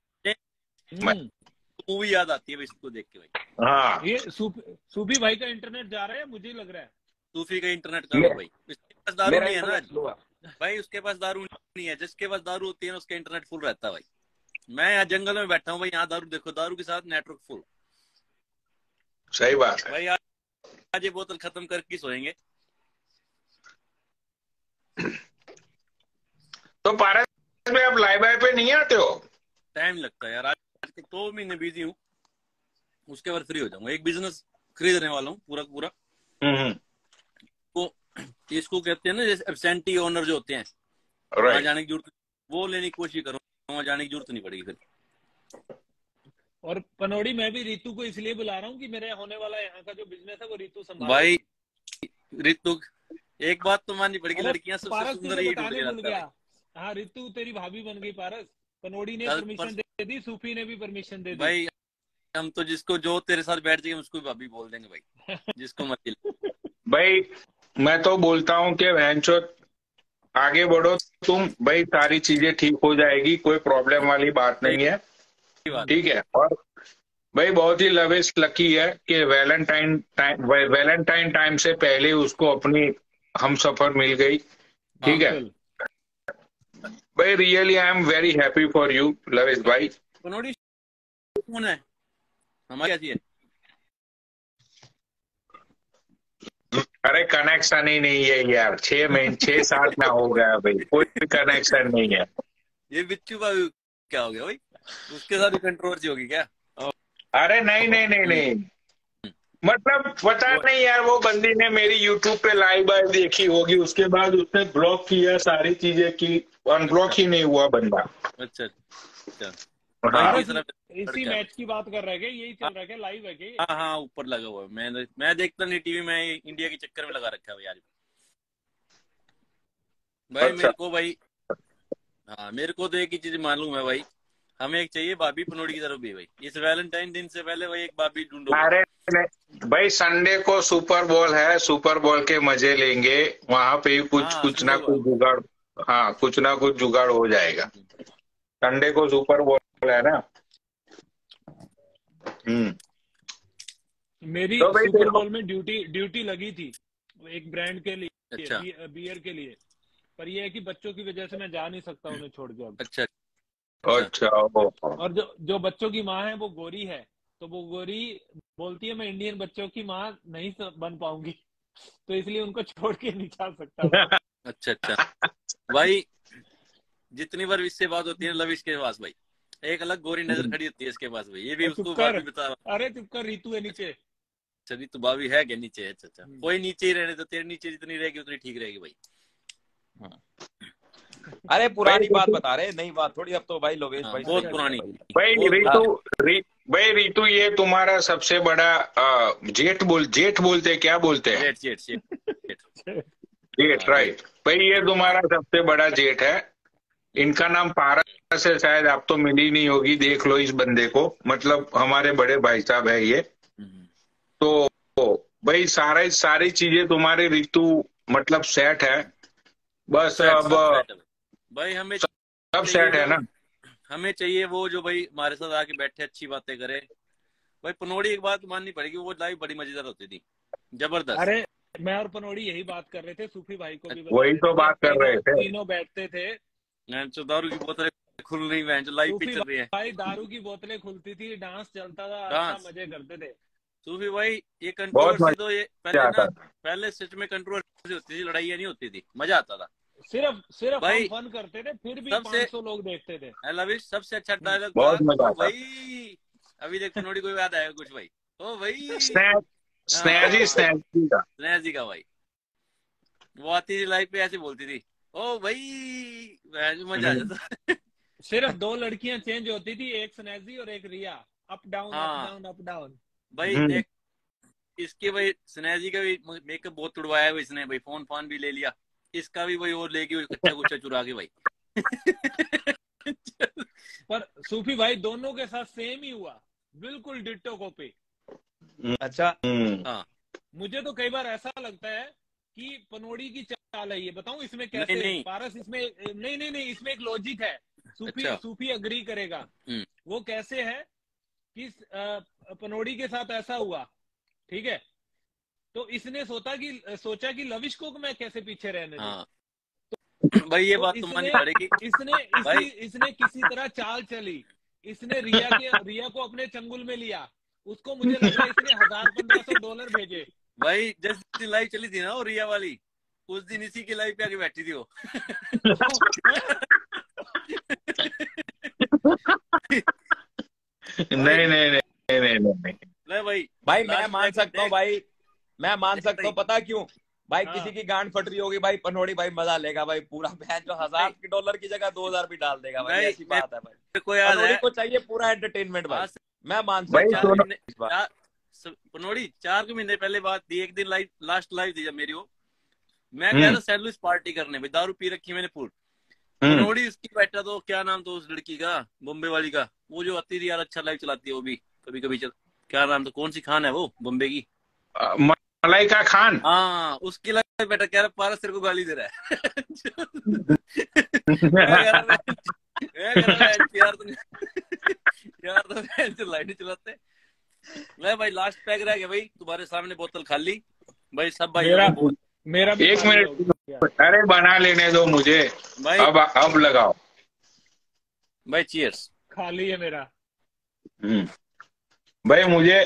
मूवी याद आती है भाई इसको देख के भाई। हाँ ये सूफी भाई का इंटरनेट जा रहा है, मुझे लग रहा है। सूफी का इंटरनेट करो भाई, इसके पास दारू नहीं है ना भाई, उसके पास दारू नहीं है। जिसके पास दारू होती है ना, उसका इंटरनेट फुल रहता है भाई। मैं यहाँ जंगल में बैठा हूँ भाई, यहाँ दारू देखो, दारू के साथ नेटवर्क फुल। सही बात है भाई। आज ये बोतल खत्म करके सोएंगे। तो पारस में आप लाइव बाय पे नहीं आते हो? टाइम लगता है यार, आज के 2 महीने बिजी हूँ, उसके बाद फ्री हो जाऊंगा। एक बिजनेस खरीदने वाला हूँ पूरा। तो इसको कहते हैं ना, जैसे एब्सेंटी ओनर जो होते हैं, वहां जाने की जरूरत, वो लेने की कोशिश करो, वहां जाने की जरूरत नहीं पड़ेगी फिर। और पनोड़ी, मैं भी रीतू को इसलिए बुला रहा हूँ कि मेरे होने वाला यहाँ का जो बिजनेस है वो रीतू संभाल भाई। रीतू, एक बात तो माननी पड़ेगी, लड़कियां सबसे सुंदर ही ढूंढ गया। हाँ, रीतू तेरी भाभी बन गई पारस। पनोड़ी ने परमिशन दे दी, सूफी ने भी परमिशन दे दी भाई। हम तो जिसको जो तेरे साथ बैठ जाएंगे उसको भी भाभी बोल देंगे भाई, जिसको मर्जी। भाई मैं तो बोलता हूँ कि बहनचोद आगे बढ़ो तुम भाई, सारी चीजें ठीक हो जाएगी, कोई प्रॉब्लम वाली बात नहीं है, ठीक है। और भाई बहुत ही लवेश लकी है कि वैलेंटाइन टाइम से पहले उसको अपनी हमसफर मिल गई, ठीक है भाई। Really I am very happy for you Lovesh भाई। पनोड़ी कौन है हमारी, कैसी है? अरे कनेक्शन ही नहीं है यार, 6-7 में हो गया भाई, कोई कनेक्शन नहीं है। ये बिच्छू का क्या हो गया भाई, उसके साथ कंट्रोवर्सी होगी क्या? अरे नहीं, मतलब पता नहीं यार, वो बंदी ने मेरी यूट्यूब पे लाइव आए देखी होगी, उसके बाद उसने ब्लॉक किया, सारी चीजें की, अनब्लॉक ही नहीं हुआ बंदा। अच्छा हाँ। इसी मैच की बात कर रहे हैं, यही चल रहा है, लाइव है क्या? हाँ, ऊपर लगा हुआ है। मैं देखता नहीं टीवी में, इंडिया के चक्कर में लगा रखा है यार भाई। मेरे को भाई, हाँ, मेरे को तो एक ही चीज मालूम है भाई, हमें एक चाहिए भाभी पनोड़ी की तरफ भी भाई। इस वैलेंटाइन दिन से पहले भाई एक भाभी ढूंढो। अरे भाई संडे को सुपर बॉल है, सुपर बॉल के मजे लेंगे, वहां पे कुछ ना कुछ जुगाड़, हाँ कुछ ना कुछ जुगाड़ हो जाएगा। संडे को सुपर बॉल है ना। मेरी तो सुपर बॉल में ड्यूटी लगी थी एक ब्रांड के लिए, अच्छा। बियर के लिए, पर ये है कि बच्चों की वजह से मैं जा नहीं सकता उन्हें छोड़ के अब। अच्छा। और जो बच्चों की माँ है वो गोरी है, तो वो गोरी बोलती है मैं इंडियन बच्चों की माँ नहीं बन पाऊंगी, तो इसलिए उनको छोड़ के नहीं जा सकता। अच्छा भाई, जितनी बार इससे बात होती है लविश के पास भाई, एक अलग गोरी नजर खड़ी होती है इसके पास भाई। ये भी उसको भाभी बता रहा। अरे चुप कर, रीतू है नीचे। अच्छा, रीतू भाभी है क्या नीचे? अच्छा, कोई नीचे ही रहने तो, तेरे नीचे जितनी रहेगी उतनी ठीक रहेगी भाई। अरे पुरानी बात बता रहे, नई बात थोड़ी। अब तो भाई लोवेश भाई बहुत पुरानी भाई रितु, ये तुम्हारा सबसे बड़ा जेठ बोलते क्या बोलते हैं? जेठ, राइट भाई, ये तुम्हारा सबसे बड़ा जेठ है। इनका नाम पारस है, शायद आप तो मिली नहीं होगी, देख लो इस बंदे को, मतलब हमारे बड़े भाई साहब है ये। तो भाई सारी चीजें तुम्हारी रितु मतलब सेट है, बस अब भाई हमें सब सेट है ना। हमें चाहिए वो जो भाई हमारे साथ आके बैठे अच्छी बातें करे। भाई पनोड़ी एक बात माननी पड़ेगी, वो लाइव बड़ी मजेदार होती थी, जबरदस्त। अरे मैं और पनोड़ी यही बात कर रहे थे, सूफी भाई को भी वही तो बात कर रहे थे, तीनों बैठते थे। दारू की बोतलें खुल रही है, लाइव पिक्चर रही है भाई, दारू की बोतलें खुलती थी, डांस चलता था, अच्छा मजे करते थे। सूफी भाई ये कंट्रोवर्सी तो ये पहले सच में कंट्रोवर्सी होती थी, लड़ाइयाँ नहीं होती थी, मजा आता था। सिर्फ भाई हम फन करते थे, फिर भी 500 लोग देखते थे। लविश सबसे अच्छा डायलॉग भाई, अभी देख पनोड़ी को याद आएगा कुछ भाई, ओ भाई स्नेहा का भाई, वो आती थी लाइव पे ऐसे बोलती थी, ओ भाई मजा आ जाता। सिर्फ 2 लड़कियां चेंज होती थी, एक स्नेजी और एक Riya, up down up down. भाई देख इसके भाई स्नेजी का भी मेकअप बहुत तुड़वाया है इसने भाई, फोन भी ले लिया इसका भी भाई, और लेके कच्चा कुच्चा चुरा के भाई। पर सूफी भाई दोनों के साथ सेम ही हुआ, बिल्कुल डिट्टो कॉपी। अच्छा हाँ, मुझे तो कई बार ऐसा लगता है कि पनोड़ी की चाल है ये, बताऊं इसमें कैसे? नहीं। पारस इसमें नहीं, इसमें एक लॉजिक है, सूफी अग्री करेगा। वो कैसे है कि पनोड़ी के साथ ऐसा हुआ, ठीक है, तो इसने सोचा कि लविश को मैं कैसे पीछे रहने दूं। तो भाई ये बात तो माननी पड़ेगी, इसने किसी तरह चाल चली, इसने रिया को अपने चंगुल में लिया, उसको मुझे लग रहा है इसने $1000-1500 भेजे। भाई जिस दिन लाइव चली थी ना वो रिया वाली, उस दिन इसी की लाइव पे आके बैठी थी वो। नहीं भाई मैं मान सकता हूँ भाई, मैं मान सकता हूँ, पता क्यों भाई? किसी की गांड फट रही होगी भाई, पनोड़ी भाई मजा लेगा भाई पूरा, बहन जो $1000 की जगह 2000 भी डाल देगा भाई, ऐसी बात है भाई। पनोड़ी को चाहिए पूरा एंटरटेनमेंट भाई, मैं मान सकता हूँ। पनोड़ी 4 महीने पहले बात थी, एक दिन लास्ट लाइव थी जब मेरी वो, मैं गया था सैंडविच पार्टी करने में, दारू पी रखी मैंने फुल। पनोड़ी उसकी बैठा, तो क्या नाम था उस लड़की का, बॉम्बे वाली का, वो जो आती थी यार, अच्छा लाइव चलाती है वो भी कभी कभी, चल क्या नाम था, कौन सी खान है वो बॉम्बे की, मलाइका खान। हाँ उसकी लाइव बैठा, कह रहा पारस तेरे को गाली दे रहा है। यार तो लाइट चलाते। मैं भाई लास्ट पैक रह गया भाई, तुम्हारे सामने बोतल खाली भाई, सब भाई मेरा भी 1 मिनट, अरे बना लेने दो मुझे भाई, अब लगाओ भाई, चीयर्स। खाली है मेरा भाई, मुझे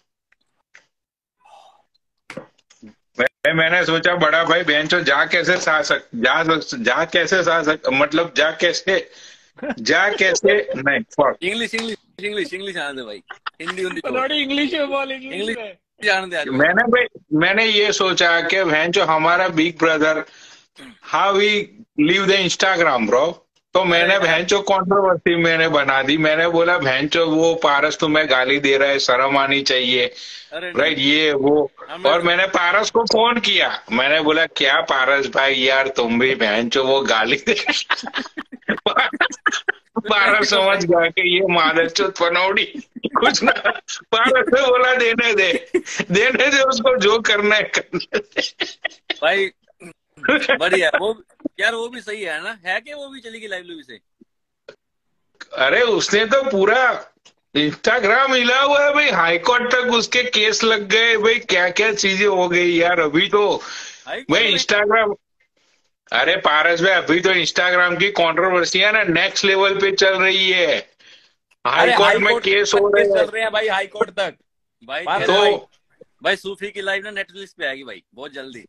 मैंने सोचा बड़ा भाई बहन चो जा कैसे नहीं, इंग्लिश आने दे भाई, हिंदी इंग्लिश में बोल, इंग्लिश में जान दे। मैंने ये सोचा कि बहन चो हमारा big brother, how we leave the Instagram bro, तो मैंने बहनचो कंट्रोवर्सी मैंने बना दी। मैंने बोला बहनचो वो पारस तुम्हें गाली दे रहा है, शर्म आनी चाहिए, राइट, ये वो। और मैंने पारस को फोन किया, मैंने बोला क्या पारस भाई यार तुम भी बहनचो वो गाली दे। पारस समझ गया कि ये मादरचोद पनौड़ी कुछ ना, पारस ने बोला देने दे उसको, जो करना है करने दे भाई। बढ़िया वो यार, वो भी सही है ना, है कि वो भी चली गई लाइव लूवी से। अरे उसने तो पूरा इंस्टाग्राम हिला हुआ है भाई, हाईकोर्ट तक उसके केस लग गए भाई, क्या क्या चीजें हो गई यार अभी तो भाई इंस्टाग्राम। अरे पारस भाई अभी तो इंस्टाग्राम की कंट्रोवर्सियां ना नेक्स्ट लेवल पे चल रही है, हाईकोर्ट में केस हो रहे हैं भाई, हाईकोर्ट तक भाई। तो भाई सूफी की लाइव ना नेटफ्लिक्स पे आएगी भाई बहुत जल्दी।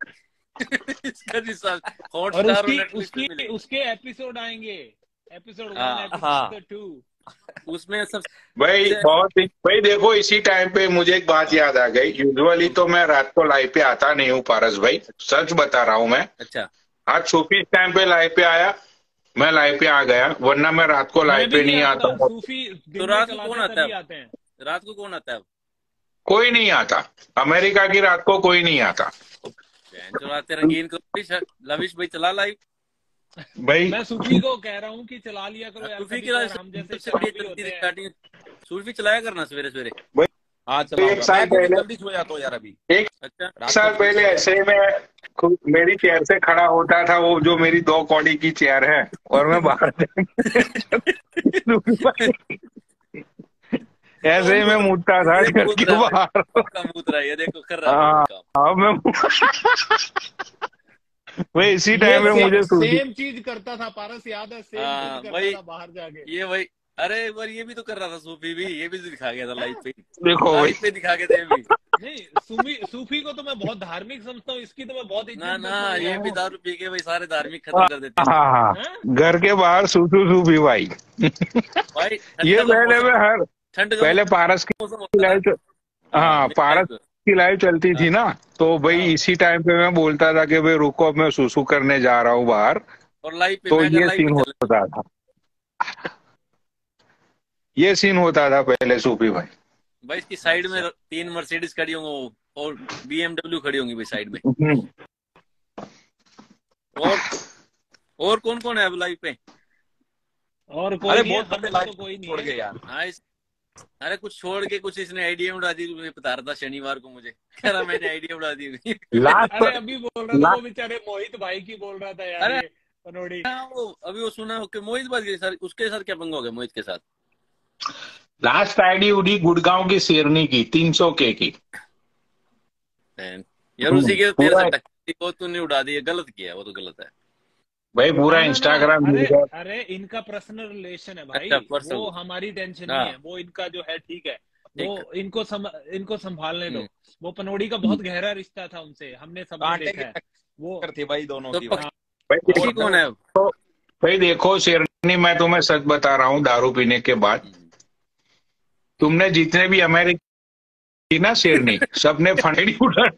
और उसके एपिसोड आएंगे, एपिसोड 1, एपिसोड 2, उसमें सब भाई बहुत भाई। देखो इसी टाइम पे मुझे एक बात याद आ गई, यूजुअली तो मैं रात को लाइव पे आता नहीं हूँ पारस भाई, सच बता रहा हूँ मैं। अच्छा, आज सूफी इस टाइम पे लाइव पे आया, मैं लाइव पे आ गया, वरना मैं रात को लाइव पे नहीं आता। सूफी तो रात को कौन आता है? रात को कौन आता है? कोई नहीं आता, अमेरिका की रात को कोई नहीं आता। चलाते रंगीन करो लविश भाई, चला लाइव भाई। मैं सूफी को कह रहा हूँ कि चला लिया करो यार, सूफी की हम जैसे स्टार्टिंग सूफी चलाया करना सवेरे सवेरे। हाँ चलो, एक साल पहले जल्दी सो जाता हूँ यार अभी। एक साल पहले ऐसे में मेरी चेयर से खड़ा होता था वो, जो मेरी 2 कौड़ी की चेयर है, और मैं बाहर ऐसे में मुड़ता था घर के बाहर। देखो कर रहा है मैं वही इसी टाइम में मुझे सेम चीज करता था पारस, याद है? सेम चीज करता था बाहर जाके। ये वही, अरे पर ये भी तो कर रहा था सूफी भी, ये भी तो दिखा गया था लाइव पे। देखो लाइव पे दिखा गए थे भी। नहीं, सूफी को तो मैं बहुत धार्मिक समझता हूँ, इसकी तो मैं बहुत ना ये भी दारू पी के भाई सारे धार्मिक खत्म कर देते हैं। हाँ, घर के बाहर सूफी भाई। भाई ये पहले में पहले पारस की लाइव, हाँ पारस की लाइव चलती थी ना, तो भाई इसी टाइम पे मैं बोलता था कि भाई रुको मैं सुसु करने जा रहा हूँ बाहर, और लाइव पे तो ये सीन होता था। ये सीन होता था पहले सूफी भाई। भाई इसकी साइड में 3 मर्सिडीज खड़ी होंगी और BMW खड़ी होंगी भाई साइड में। और कौन कौन है लाइव पे? और कोई नहीं, तो कोई नहीं है यार। हाँ अरे कुछ छोड़ के कुछ इसने आइडिया उड़ा दी, मुझे बता रहा था शनिवार को, मुझे कह रहा मैंने आइडिया उड़ा दी। अरे अभी बोल रहा था वो बेचारे मोहित भाई की बोल रहा था यार। अरे पनोड़ी अभी वो सुना कि मोहित बात की सर, उसके साथ क्या पंगा हो गया मोहित के साथ? लास्ट आईडी उड़ी गुड़गांव की शेरनी की 300 के की यार, उसी के तेरे से वो तूने उड़ा दी, गलत किया, वो तो गलत है भाई। पूरा इंस्टाग्राम। अरे इनका पर्सनल रिलेशन है भाई। अच्छा, वो हमारी टेंशन नहीं है, वो इनका जो है ठीक है, वो इनको संभालने दो। वो पनोड़ी का बहुत गहरा रिश्ता था उनसे, हमने सबने देखा है। वो थे भाई दोनों की। भाई कौन है? भाई देखो शेरनी, मैं तुम्हें सच बता रहा हूँ, दारू पीने के बाद तुमने जितने भी अमेरिकी ना शेरनी, सबने फंडेड़ी उठा।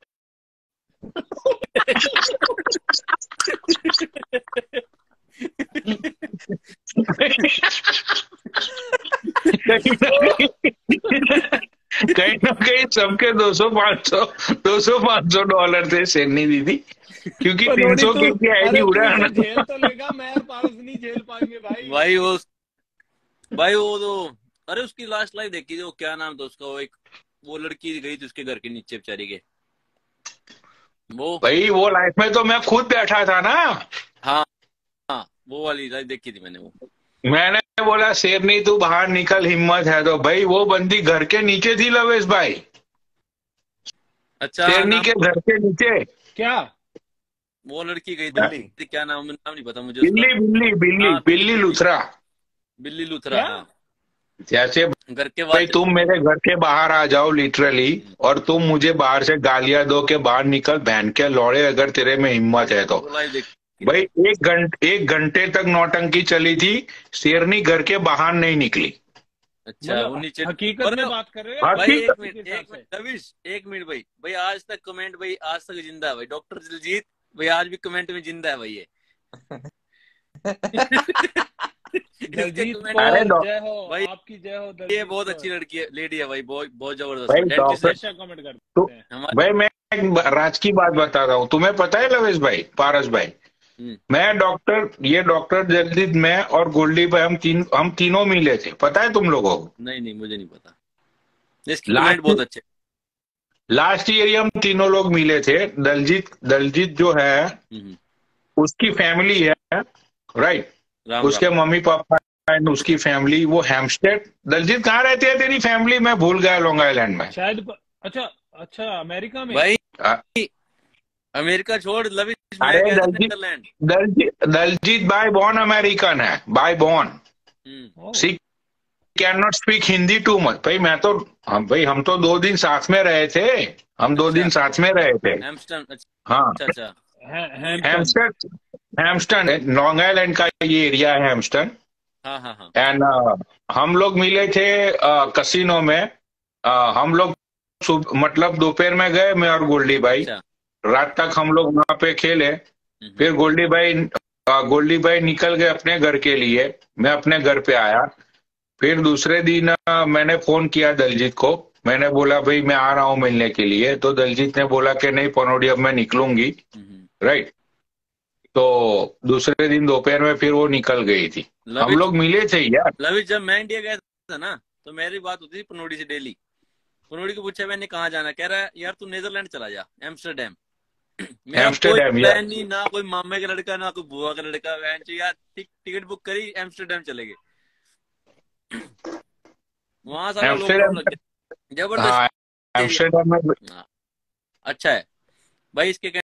कहीं ना कहीं सबके 200-500 डॉलर थे शेरनी दीदी, क्योंकि 300 की आईडी उड़ा। झेल तो लेगा, मैं और पारस नहीं झेल पाएंगे भाई। वो तो, अरे उसकी लास्ट लाइव देखी थी, वो क्या नाम था उसका, वो लड़की गई थी उसके घर के नीचे बेचारी के, वो भाई वो लाइफ में तो मैं खुद बैठा था ना। हाँ वो वाली लाइव देखी थी मैंने। मैंने बोला शेरनी तू बाहर निकल, हिम्मत है तो। भाई वो बंदी घर के नीचे थी लवेश भाई। अच्छा, शेरनी के घर के नीचे क्या वो लड़की गई थी, क्या नाम नहीं पता मुझे। बिल्ली लुथरा। बिल्ली लुथरा, हाँ। जैसे घर के भाई तुम मेरे घर के बाहर आ जाओ लिटरली, और तुम मुझे बाहर से गालियां दो के बाहर निकल बहन के लौड़े, अगर तेरे में हिम्मत है तो। भाई 1 घंटे तक नौटंकी चली थी, शेरनी घर के बाहर नहीं निकली। अच्छा, वो नीचे हकीकत में बात कर रहे हैं भाई। एक मिनट एक मिनट भाई आज तक कमेंट भाई आज तक जिंदा है भाई। डॉक्टर दिलजीत भाई आज भी कमेंट में जिंदा है भाई ये। दलजीत जय हो भाई, आपकी जय हो। ये बहुत अच्छी लड़की है, लेडी है भाई, बहुत जबरदस्त कमेंट करते हैं भाई। मैं राज की बात बता रहा हूँ, तुम्हें पता है लवेश भाई, पारस भाई, मैं डॉक्टर जल्दी, मैं और गोल्डी भाई हम तीनों मिले थे, पता है तुम लोगों को? नहीं मुझे नहीं पता। कमेंट बहुत अच्छे। लास्ट ईयर ही हम तीनों लोग मिले थे। दलजीत जो है उसकी फैमिली है, राइट, उसके मम्मी पापा एंड उसकी फैमिली, वो हैम्स्टेड। दलजीत कहाँ रहती है तेरी फैमिली? मैं भूल गया, लॉन्ग आइलैंड में शायद। अच्छा अमेरिका में भाई। अमेरिका छोड़, दलजीत बाय बॉर्न अमेरिकन है, by born. She can not speak Hindi too much. भाई मैं तो हम तो 2 दिन साथ में रहे थे, हम 2 दिन साथ में रहे थे। हाँ, हैम्स्टन लॉन्ग आइलैंड का ये एरिया है, हैम्स्टन। हाँ। एंड हम लोग मिले थे कसिनो में। हम लोग मतलब दोपहर में गए, मैं और गोल्डी भाई। रात तक हम लोग वहां पे खेले, फिर गोल्डी भाई गोल्डी भाई निकल गए अपने घर के लिए, मैं अपने घर पे आया। फिर दूसरे दिन मैंने फोन किया दलजीत को, मैंने बोला भाई मैं आ रहा हूँ मिलने के लिए। तो दलजीत ने बोला कि नहीं पनौड़ी अब मैं निकलूंगी, राइट। तो दूसरे दिन दोपहर में फिर वो निकल गई थी, हम लोग मिले थे यार। लविश, जब मैं इंडिया गया था ना तो मेरी बात होती थी पनौड़ी से डेली। पनौड़ी को पूछा मैंने कहाँ जाना, कह रहा है यार तू नीदरलैंड चला जा, एम्स्टरडेम। मेरा कोई प्लान नहीं, ना कोई मामे का लड़का ना कोई बुआ का लड़का। यार टिकट बुक करी, एम्स्टरडेम चले गए। वहां सारा लॉकडाउन लग गया, जबरदस्त। एम्स्टरडेम में अच्छा है भाई। इसके